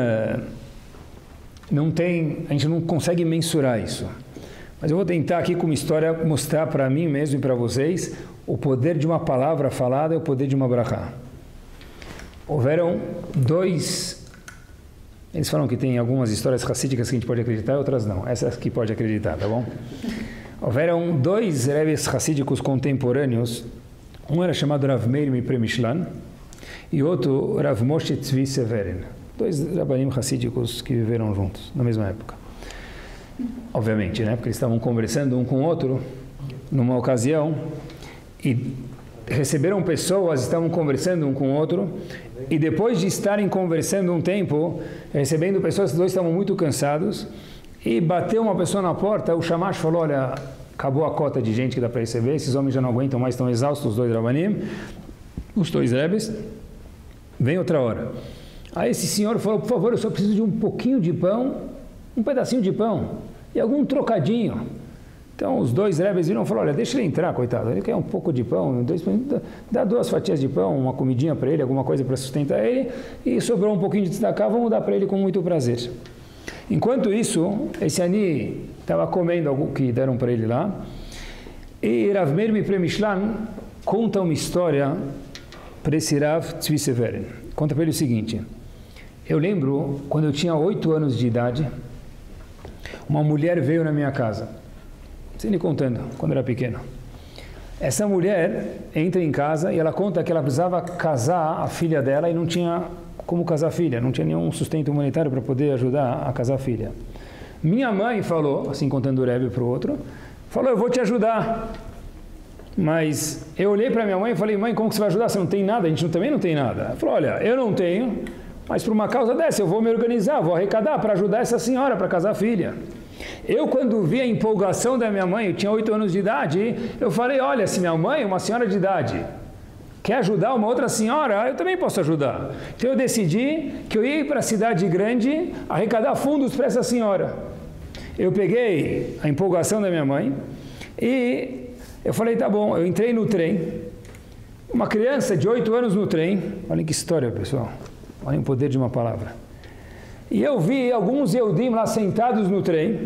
gente não consegue mensurar isso. Mas eu vou tentar aqui com uma história mostrar para mim mesmo e para vocês o poder de uma palavra falada e o poder de uma brachá. Houveram dois... Eles falam que tem algumas histórias racídicas que a gente pode acreditar e outras não. Essas que pode acreditar, tá bom? Houveram dois rebes racídicos contemporâneos. Um era chamado Rav Meir Mipremishlan e outro Rav Moshe Tzvi Severin. Dois rabanim racídicos que viveram juntos na mesma época. Obviamente, né? Porque eles estavam conversando um com o outro numa ocasião e receberam pessoas, estavam conversando um com o outro e depois de estarem conversando um tempo, recebendo pessoas, os dois estavam muito cansados e bateu uma pessoa na porta, o Shamash falou, olha, acabou a cota de gente que dá para receber, esses homens já não aguentam mais, estão exaustos, os dois rabanim, os dois rebes, vem outra hora. Aí esse senhor falou, por favor, eu só preciso de um pouquinho de pão, um pedacinho de pão e algum trocadinho. Então os dois rebes viram e falaram, olha, deixa ele entrar, coitado, ele quer um pouco de pão, dá 2 fatias de pão, uma comidinha para ele, alguma coisa para sustentar ele, e sobrou um pouquinho de destacar, vamos dar para ele com muito prazer. Enquanto isso, esse Ani estava comendo algo que deram para ele lá, e Rav Meir Mipremishlan conta uma história para esse Rav Tzvi Severin. Conta para ele o seguinte, eu lembro, quando eu tinha 8 anos de idade, uma mulher veio na minha casa, sem lhe contando, quando eu era pequeno. Essa mulher entra em casa e ela conta que ela precisava casar a filha dela e não tinha como casar a filha, não tinha nenhum sustento humanitário para poder ajudar a casar a filha. Minha mãe falou, assim contando o Rebbe para o outro, falou, eu vou te ajudar. Mas eu olhei para minha mãe e falei, mãe, como que você vai ajudar? Você não tem nada, a gente também não tem nada. Ela falou, olha, eu não tenho, mas por uma causa dessa eu vou me organizar, vou arrecadar para ajudar essa senhora para casar a filha. Eu, quando vi a empolgação da minha mãe, eu tinha 8 anos de idade, eu falei, olha, se minha mãe, uma senhora de idade, quer ajudar uma outra senhora, eu também posso ajudar. Então eu decidi que eu ia para a cidade grande arrecadar fundos para essa senhora. Eu peguei a empolgação da minha mãe e eu falei, tá bom, eu entrei no trem, uma criança de 8 anos no trem, olhem que história, pessoal, olhem o poder de uma palavra. E eu vi alguns Yehudim lá sentados no trem,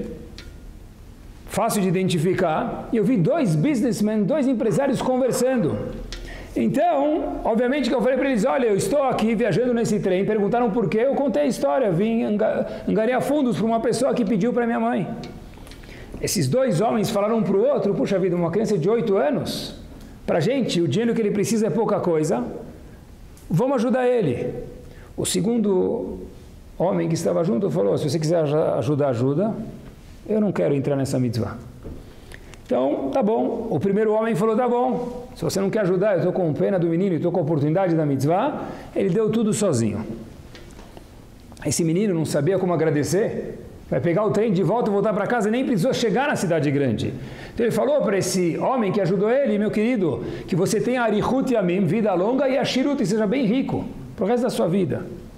fácil de identificar, e eu vi 2 businessmen, 2 empresários conversando. Então, obviamente que eu falei para eles, olha, eu estou aqui viajando nesse trem, perguntaram por quê, eu contei a história, vim angariar fundos para uma pessoa que pediu para minha mãe. Esses 2 homens falaram um para o outro, puxa vida, uma criança de 8 anos, para a gente, o dinheiro que ele precisa é pouca coisa, vamos ajudar ele. O segundo homem que estava junto falou, se você quiser ajudar, ajuda, eu não quero entrar nessa mitzvah. Então, tá bom. O primeiro homem falou, tá bom, se você não quer ajudar, eu estou com pena do menino, estou com a oportunidade da mitzvah, ele deu tudo sozinho. Esse menino não sabia como agradecer, vai pegar o trem de volta e voltar para casa, nem precisou chegar na cidade grande. Então ele falou para esse homem que ajudou ele, meu querido, que você tenha Arichut Yamim, vida longa, e Ashirut, e seja bem rico, para o resto da sua vida.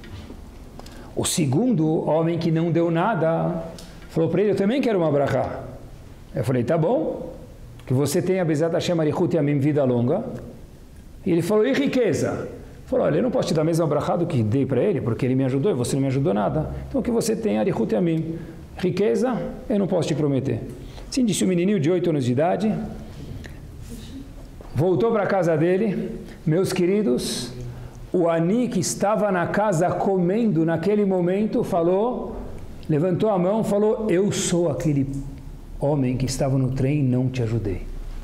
O segundo homem que não deu nada, falou para ele, eu também quero uma brachá. Eu falei, tá bom, que você tenha Bezat Hashem Arichut Yamim, vida longa. E ele falou, e riqueza? Falou, olha, eu não posso te dar a mesma brachá do que dei para ele, porque ele me ajudou e você não me ajudou nada. Então que você tenha Arichut Yamim. Riqueza, eu não posso te prometer. Sim, disse o menininho de 8 anos de idade, voltou para a casa dele, meus queridos, o Ani que estava na casa comendo naquele momento falou, levantou a mão e falou, eu sou aquele homem que estava no trem e não te ajudei.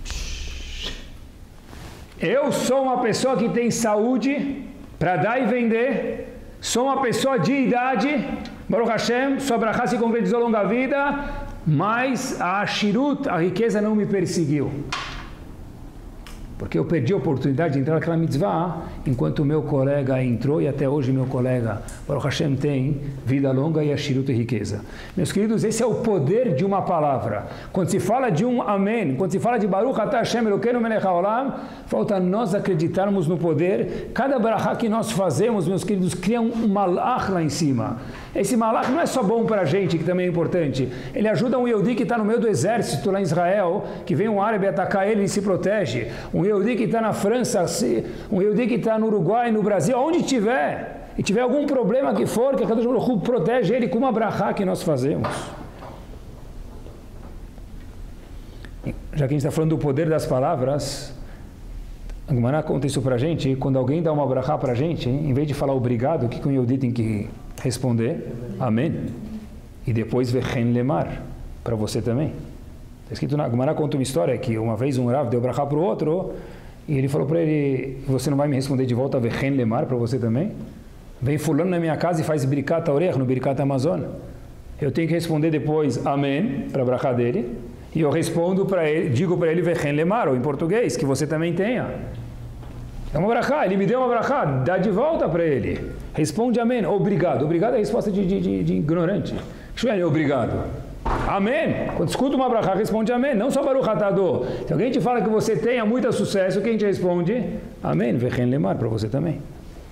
Eu sou uma pessoa que tem saúde para dar e vender, sou uma pessoa de idade, Baruch Hashem, sua brachá se concretizou longa vida, mas a ashirut, a riqueza não me perseguiu. Porque eu perdi a oportunidade de entrar naquela mitzvah, enquanto o meu colega entrou, e até hoje meu colega, Baruch Hashem, tem vida longa e ashirut e riqueza. Meus queridos, esse é o poder de uma palavra. Quando se fala de um amém, quando se fala de Baruch atah Hashem Elokeinu melech haolam, falta nós acreditarmos no poder. Cada brachá que nós fazemos, meus queridos, cria um malach lá em cima. Esse malach não é só bom para a gente, que também é importante. Ele ajuda um Yehudi que está no meio do exército lá em Israel, que vem um árabe atacar ele e se protege. Um Yehudi que está na França, um Yehudi que está no Uruguai, no Brasil, onde tiver, e tiver algum problema que for, que a Kadosh Baruch Hu protege ele com uma brachá que nós fazemos. Já que a gente está falando do poder das palavras, a Gemara conta isso para a gente, quando alguém dá uma brachá para a gente, em vez de falar obrigado, o que o Yehudi tem que responder? Amém. E depois vechen lemar, para você também. Está escrito na Gemara, conta uma história que uma vez um Rav deu brachá para o outro, e ele falou para ele, você não vai me responder de volta vechen lemar para você também? Vem fulano na minha casa e faz birkat orech no birkat Amazon. Eu tenho que responder depois amém, para a brachá dele, e eu respondo para ele, digo para ele vechen lemar, ou em português, que você também tenha. É uma brachá, ele me deu uma brachá, dá de volta para ele. Responde amém, obrigado. Obrigado é a resposta de ignorante. Obrigado. Amém. Quando escuta uma brachá, responde amém. Não só Baruch atah Adô. Se alguém te fala que você tenha muito sucesso, quem te responde? Amém. Vechen lemar para você também.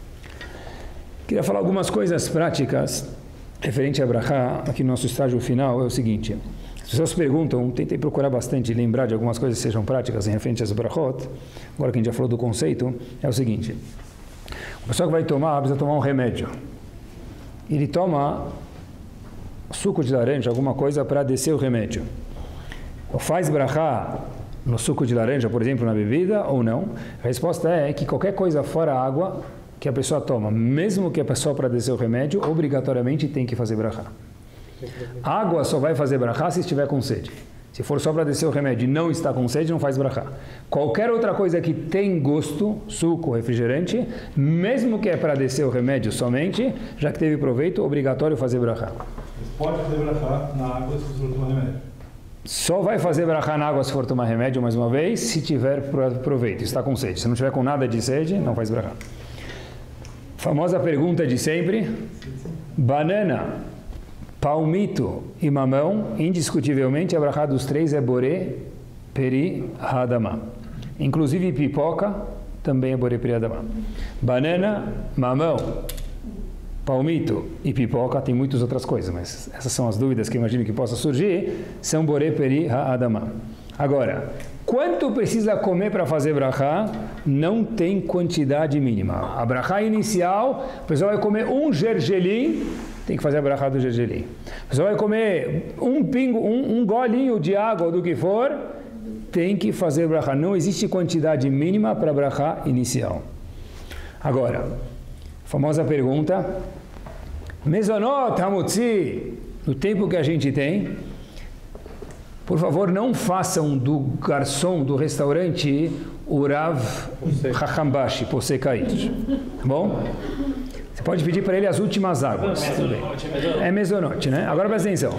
Queria falar algumas coisas práticas referente a brachá, aqui no nosso estágio final, é o seguinte. As pessoas perguntam, tentei procurar bastante, lembrar de algumas coisas que sejam práticas em referente às brachot. Agora que a gente já falou do conceito, é o seguinte. O pessoal que vai tomar, precisa tomar um remédio. Ele toma suco de laranja, alguma coisa para descer o remédio. Ou faz brachá no suco de laranja, por exemplo, na bebida, ou não? A resposta é que qualquer coisa fora água que a pessoa toma, mesmo que a pessoa para descer o remédio, obrigatoriamente tem que fazer brachá. Água só vai fazer brachá se estiver com sede. Se for só para descer o remédio e não está com sede, não faz brachá. Qualquer outra coisa que tem gosto, suco, refrigerante, mesmo que é para descer o remédio somente, já que teve proveito, obrigatório fazer brachá. Pode fazer brachá na água se for tomar remédio? Só vai fazer brachá na água se for tomar remédio, mais uma vez, se tiver proveito, está com sede. Se não tiver com nada de sede, não faz brachá. Famosa pergunta de sempre. Banana, palmito e mamão, indiscutivelmente, a brachá dos três é boré, peri, hadamá. Inclusive pipoca, também é boré, peri, hadamá. Banana, mamão, palmito e pipoca, tem muitas outras coisas, mas essas são as dúvidas que eu imagino que possa surgir, são boré, peri, hadamá. Agora, quanto precisa comer para fazer brachá? Não tem quantidade mínima. A brachá inicial, o pessoal vai comer um gergelim, tem que fazer a brachá do gergelim. A pessoa vai comer um golinho de água ou do que for, tem que fazer brachá. Não existe quantidade mínima para a brachá inicial. Agora, famosa pergunta, mezonot hamutzi, no tempo que a gente tem, por favor, não façam do garçom do restaurante o Rav Hachambashi, Posekait. Tá bom? Você pode pedir para ele as últimas águas. É mesonote, né? Agora presta atenção.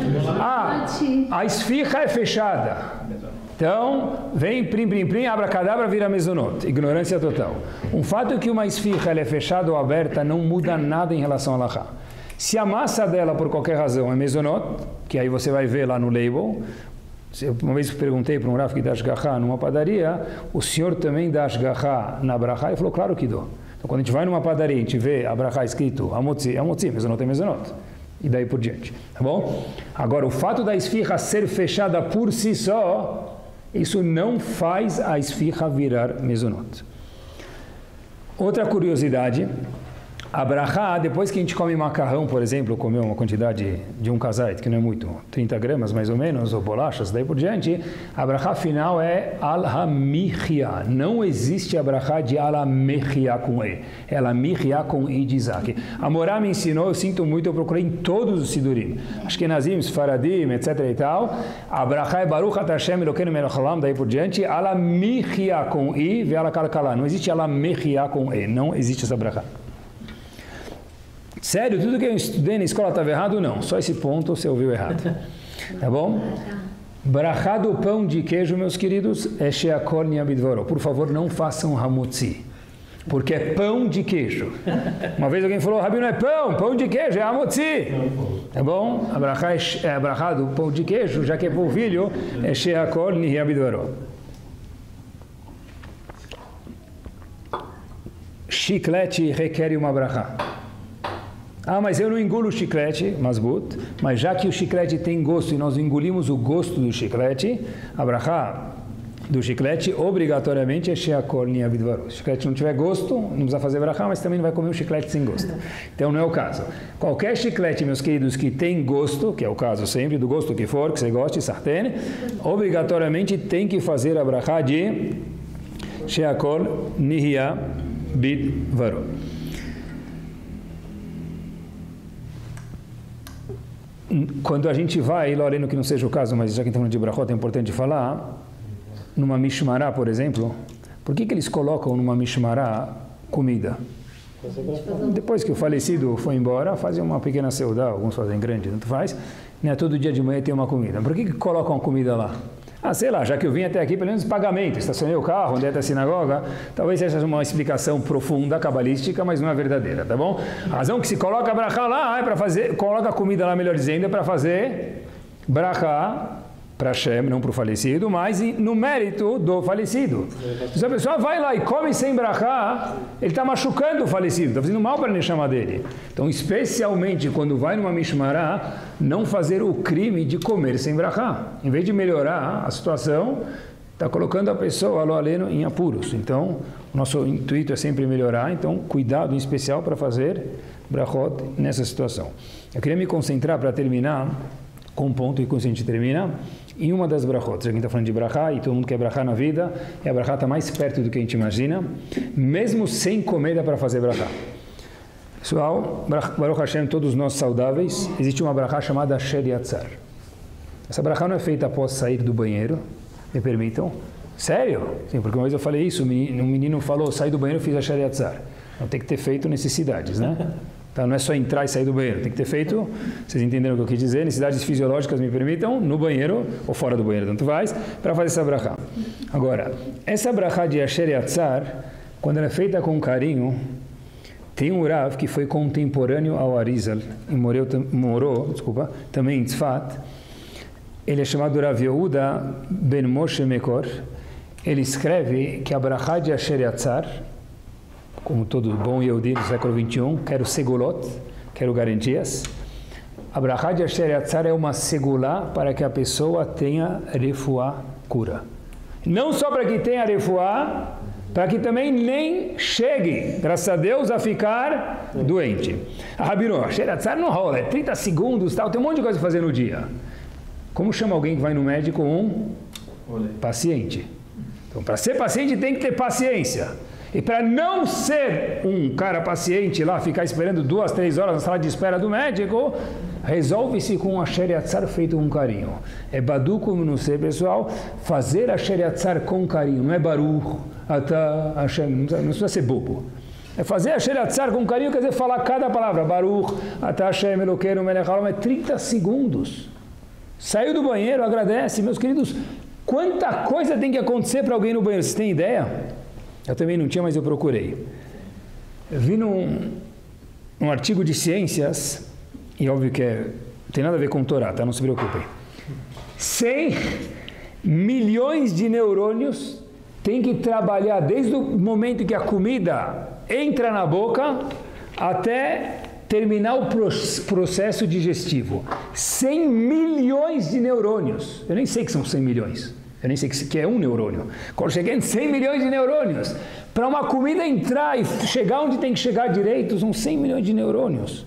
A esfirra é fechada. Então, vem, prim, abracadabra, vira mesonote. Ignorância total. Um fato é que uma esfirra é fechada ou aberta não muda nada em relação a lahá. Se a massa dela, por qualquer razão, é mesonote, que aí você vai ver lá no label. Uma vez perguntei para um Rav que dá ashgachá numa padaria, o senhor também dá ashgachá na brachá? Ele falou, claro que dou. Então, quando a gente vai numa padaria e a gente vê a brachá escrito amotzi, mesonot é mesonot. E daí por diante. Tá bom? Agora, o fato da esfirra ser fechada por si só, isso não faz a esfirra virar mesonot. Outra curiosidade, A brachá, depois que a gente come macarrão, por exemplo, comeu uma quantidade de um kazait, que não é muito, 30 gramas mais ou menos, ou bolachas, daí por diante, a brachá final é al-ha-michia. Não existe a brachá de al-ha-michia com E. É al-ha-michia com I de Isaac. A Morá me ensinou, eu sinto muito, eu procurei em todos os sidurim. Ashkenazim, Sfaradim, etc e tal. A brachá é Baruch Ata Hashem Elokeinu melech haolam, daí por diante, al-ha-michia com I, ve'ala kalkala. Não existe al-ha-michia com E. Não existe essa brachá. Sério, tudo que eu estudei na escola estava errado? Não, só esse ponto você ouviu errado. Tá bom? Brachá do pão de queijo, meus queridos, é sheakol niabidvoro. Por favor, não façam hamutzi, porque é pão de queijo. Uma vez alguém falou, Rabi, não é pão de queijo, é hamutzi. Tá bom? A brachá do pão de queijo, já que é polvilho, é sheakol niabidvoro. Chiclete requer uma brachá. Ah, mas eu não engulo o chiclete, masbut, mas já que o chiclete tem gosto e nós engolimos o gosto do chiclete, a brachá do chiclete obrigatoriamente é sheakol niabidvaro. Se o chiclete não tiver gosto, não precisa fazer brachá, mas também não vai comer um chiclete sem gosto. Então não é o caso. Qualquer chiclete, meus queridos, que tem gosto, que é o caso sempre, do gosto que for, que você goste, sartene, obrigatoriamente tem que fazer a brachá de sheakol niabidvaro. Quando a gente vai, Loreno, que não seja o caso, mas já que estamos falando de brachot, é importante falar, numa mishmará, por exemplo, por que eles colocam numa mishmará comida? Depois que o falecido foi embora, fazem uma pequena seudá, alguns fazem grande, tanto faz, né? Todo dia de manhã tem uma comida. Por que colocam a comida lá? Ah, sei lá, já que eu vim até aqui, pelo menos pagamento, estacionei o carro, andei até a sinagoga, talvez seja uma explicação profunda, cabalística, mas não é verdadeira, tá bom? A razão que se coloca brachá lá é para fazer, coloca a comida lá, melhor dizendo, é para fazer brachá para Hashem, não para o falecido, mas no mérito do falecido. Se a pessoa vai lá e come sem brachá, ele está machucando o falecido, está fazendo mal para a neshama dele. Então, especialmente quando vai numa mishmará, não fazer o crime de comer sem brachá. Em vez de melhorar a situação, está colocando a pessoa, alô aleno, em apuros. Então, o nosso intuito é sempre melhorar, então, cuidado em especial para fazer brachot nessa situação. Eu queria me concentrar para terminar com um ponto, e com isso a gente termina, em uma das brachot. Já que a gente está falando de brachá, e todo mundo quer brachá na vida, e a brachá está mais perto do que a gente imagina, mesmo sem comer dá para fazer brachá. Pessoal, Baruch Hashem, todos nós saudáveis, existe uma brachá chamada Asher Yatzar. Essa brachá não é feita após sair do banheiro, me permitam. Sério? Sim, porque uma vez eu falei isso, um menino falou, saí do banheiro e fiz Asher Yatzar. Não tem que ter feito necessidades, né? Então não é só entrar e sair do banheiro, tem que ter feito, vocês entenderam o que eu quis dizer, necessidades fisiológicas, me permitam, no banheiro ou fora do banheiro, tanto faz, para fazer essa brachá. Agora, essa brachá de Asher Yatzar, quando ela é feita com carinho, tem um Rav que foi contemporâneo ao Arizal, e morou também em Tzfat. Ele é chamado Rav Yehuda Ben Moshe Mekor. Ele escreve que a brachá de Asher Yatzar, como todo bom Yehudi do século XXI, quero segulot, quero garantias. A brachá de Asher Yatzar é uma segulá para que a pessoa tenha refuá, cura. Não só para que tenha refuá, para que também nem chegue, graças a Deus, a ficar doente. A Rabino, Asher Yatzar não rola, é 30 segundos, tal, tem um monte de coisa para fazer no dia. Como chama alguém que vai no médico? Um paciente. Então, para ser paciente tem que ter paciência. E para não ser um cara paciente lá, ficar esperando 2, 3 horas na sala de espera do médico, resolve-se com um Asher Yatzar feito com carinho. É Badu, como não sei, pessoal, fazer Asher Yatzar com carinho, não é Baruch, Ata, Hashem, não precisa ser bobo. É fazer Asher Yatzar com carinho, quer dizer, falar cada palavra, Baruch, Ata Hashem, Elokeinu melech haolam, é 30 segundos. Saiu do banheiro, agradece, meus queridos, quanta coisa tem que acontecer para alguém no banheiro, vocês têm ideia? Eu também não tinha, mas eu procurei. Eu vi num artigo de ciências, e óbvio que não tem nada a ver com Torá, tá? Não se preocupem. 100 milhões de neurônios têm que trabalhar desde o momento que a comida entra na boca até terminar o processo digestivo. 100 milhões de neurônios. Eu nem sei que são 100 milhões. Eu nem sei que é um neurônio. Quando cheguei em 100 milhões de neurônios, Para uma comida entrar e chegar onde tem que chegar direito, são 100 milhões de neurônios.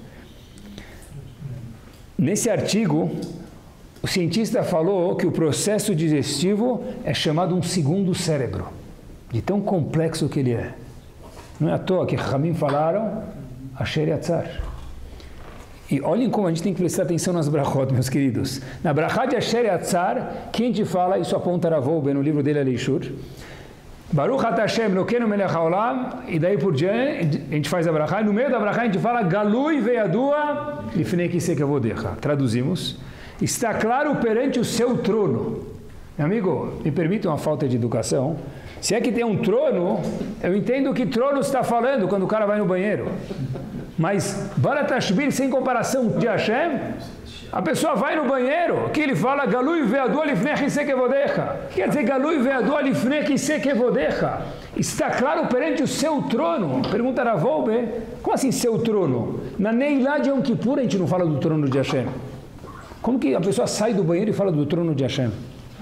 Nesse artigo, o cientista falou que o processo digestivo é chamado um segundo cérebro, de tão complexo que ele é. Não é à toa que Ramim falaram, Asher Yatzar. E olhem como a gente tem que prestar atenção nas brachot, meus queridos. Na brachá de Asher Yatzar, quem te fala, isso aponta Rav Wolbe no livro dele, Aleishur, Baruch Ata Hashem Elokeinu Melech HaOlam, e daí por diante a gente faz a brachá, e no meio da brachá a gente fala Galui Ve'adua Lifnei Kisei Kavodecha. Traduzimos, está claro perante o seu trono. Meu amigo, me permita uma falta de educação. Se é que tem um trono, eu entendo que trono está falando quando o cara vai no banheiro. Mas Baratashbir, sem comparação de Hashem, a pessoa vai no banheiro, que ele fala Galui Ve'adua Lifnei Kisei Kavodecha. O que quer dizer Galui Ve'adua Lifnei Kisei Kavodecha? Está claro perante o seu trono. Pergunta Rav Wolbe, como assim seu trono? Na Neilá de Yom Kippur a gente não fala do trono de Hashem. Como que a pessoa sai do banheiro e fala do trono de Hashem?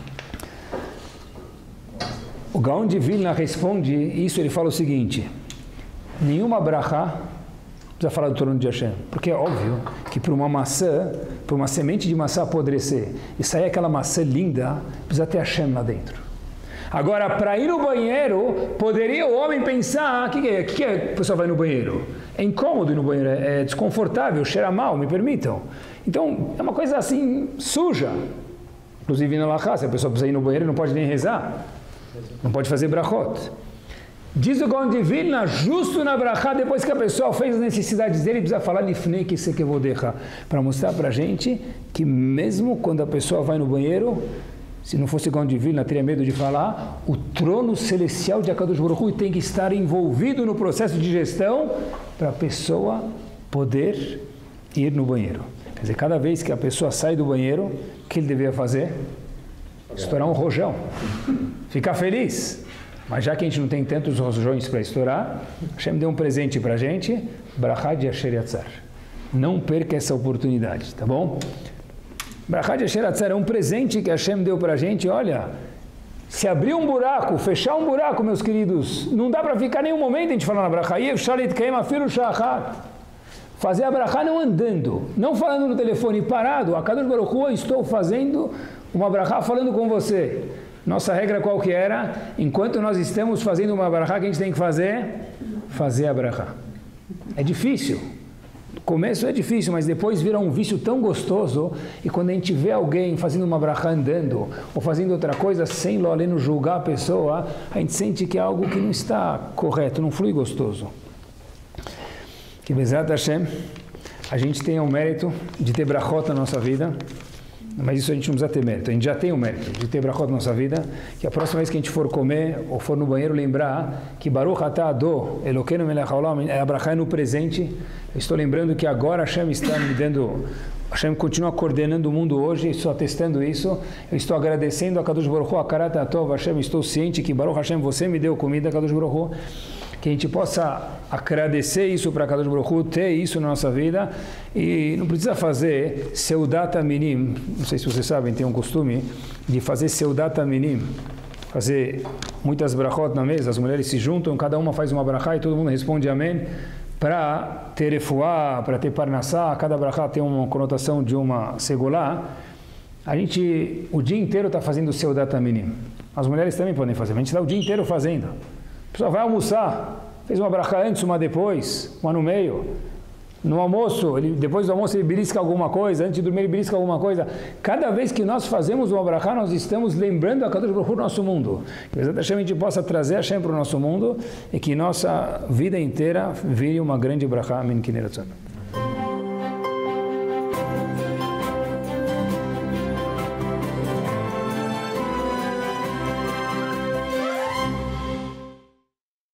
O Gaon de Vilna responde isso, ele fala o seguinte: nenhuma brachá precisa falar do trono de Hashem, porque é óbvio que para uma maçã, para uma semente de maçã apodrecer e sair aquela maçã linda, precisa ter Hashem lá dentro. Agora, para ir no banheiro, poderia o homem pensar, o que a pessoa vai no banheiro? É incômodo ir no banheiro, é desconfortável, cheira mal, me permitam. Então, é uma coisa assim, suja. Inclusive na Lacha, se a pessoa precisa ir no banheiro, não pode nem rezar. Não pode fazer brachot. Diz o Gaon de Vilna, justo na brachá, depois que a pessoa fez as necessidades dele, precisa falar Lifnei Kisei Kavodecha, para mostrar para a gente que mesmo quando a pessoa vai no banheiro, se não fosse o Gaon de Vilna, teria medo de falar, o trono celestial de Akadosh Baruch Hu tem que estar envolvido no processo de digestão para a pessoa poder ir no banheiro. Quer dizer, cada vez que a pessoa sai do banheiro, o que ele deveria fazer? Estourar um rojão. Ficar feliz. Mas já que a gente não tem tantos rojões para estourar, Hashem deu um presente para a gente, Brachá de Asher Yatzar. Não perca essa oportunidade, tá bom? Brachá de Asher Yatzar é um presente que Hashem deu para a gente. Olha, se abrir um buraco, fechar um buraco, meus queridos, não dá para ficar nenhum momento a gente falando na Brachá. Fazer a brachá não andando, não falando no telefone parado. A Kadosh Baruch Hu, estou fazendo uma brachá falando com você. Nossa regra qual que era? Enquanto nós estamos fazendo uma brachá, o que a gente tem que fazer? Fazer a brachá. É difícil. No começo é difícil, mas depois vira um vício tão gostoso. E quando a gente vê alguém fazendo uma brachá andando, ou fazendo outra coisa, sem lo aleno julgar a pessoa, a gente sente que é algo que não está correto, não flui gostoso. Que Bezrat Hashem, a gente tenha o mérito de ter brachot na nossa vida, mas isso a gente não precisa ter mérito, a gente já tem o mérito de ter brachot na nossa vida, que a próxima vez que a gente for comer ou for no banheiro lembrar que Baruch Atah Ado Elokeinu Melech HaOlam, a brachá é no presente. Eu estou lembrando que agora Hashem está me dando, Hashem continua coordenando o mundo hoje, estou atestando isso, eu estou agradecendo a Kadosh Baruch Hu, a Karat Atov, Hashem, estou ciente que Baruch Hashem, você me deu comida, Kadosh Baruch Hu, que a gente possa agradecer isso para Kadosh Baruch Hu, ter isso na nossa vida, e não precisa fazer Seudat Aminim, não sei se vocês sabem, tem um costume de fazer Seudat Aminim, fazer muitas brachot na mesa, as mulheres se juntam, cada uma faz uma brachá e todo mundo responde amém, para ter refuá, para ter parnassá, cada brachá tem uma conotação de uma segolá. A gente o dia inteiro está fazendo Seudat Aminim, as mulheres também podem fazer, mas a gente está o dia inteiro fazendo. A pessoa vai almoçar, fez uma brachá antes, uma depois, uma no meio. No almoço, depois do almoço ele belisca alguma coisa, antes de dormir ele belisca alguma coisa. Cada vez que nós fazemos uma brachá, nós estamos lembrando a Kadosh Baruch Hu do nosso mundo. Que a gente possa trazer a Hashem para o nosso mundo e que nossa vida inteira vire uma grande brachá. Amin.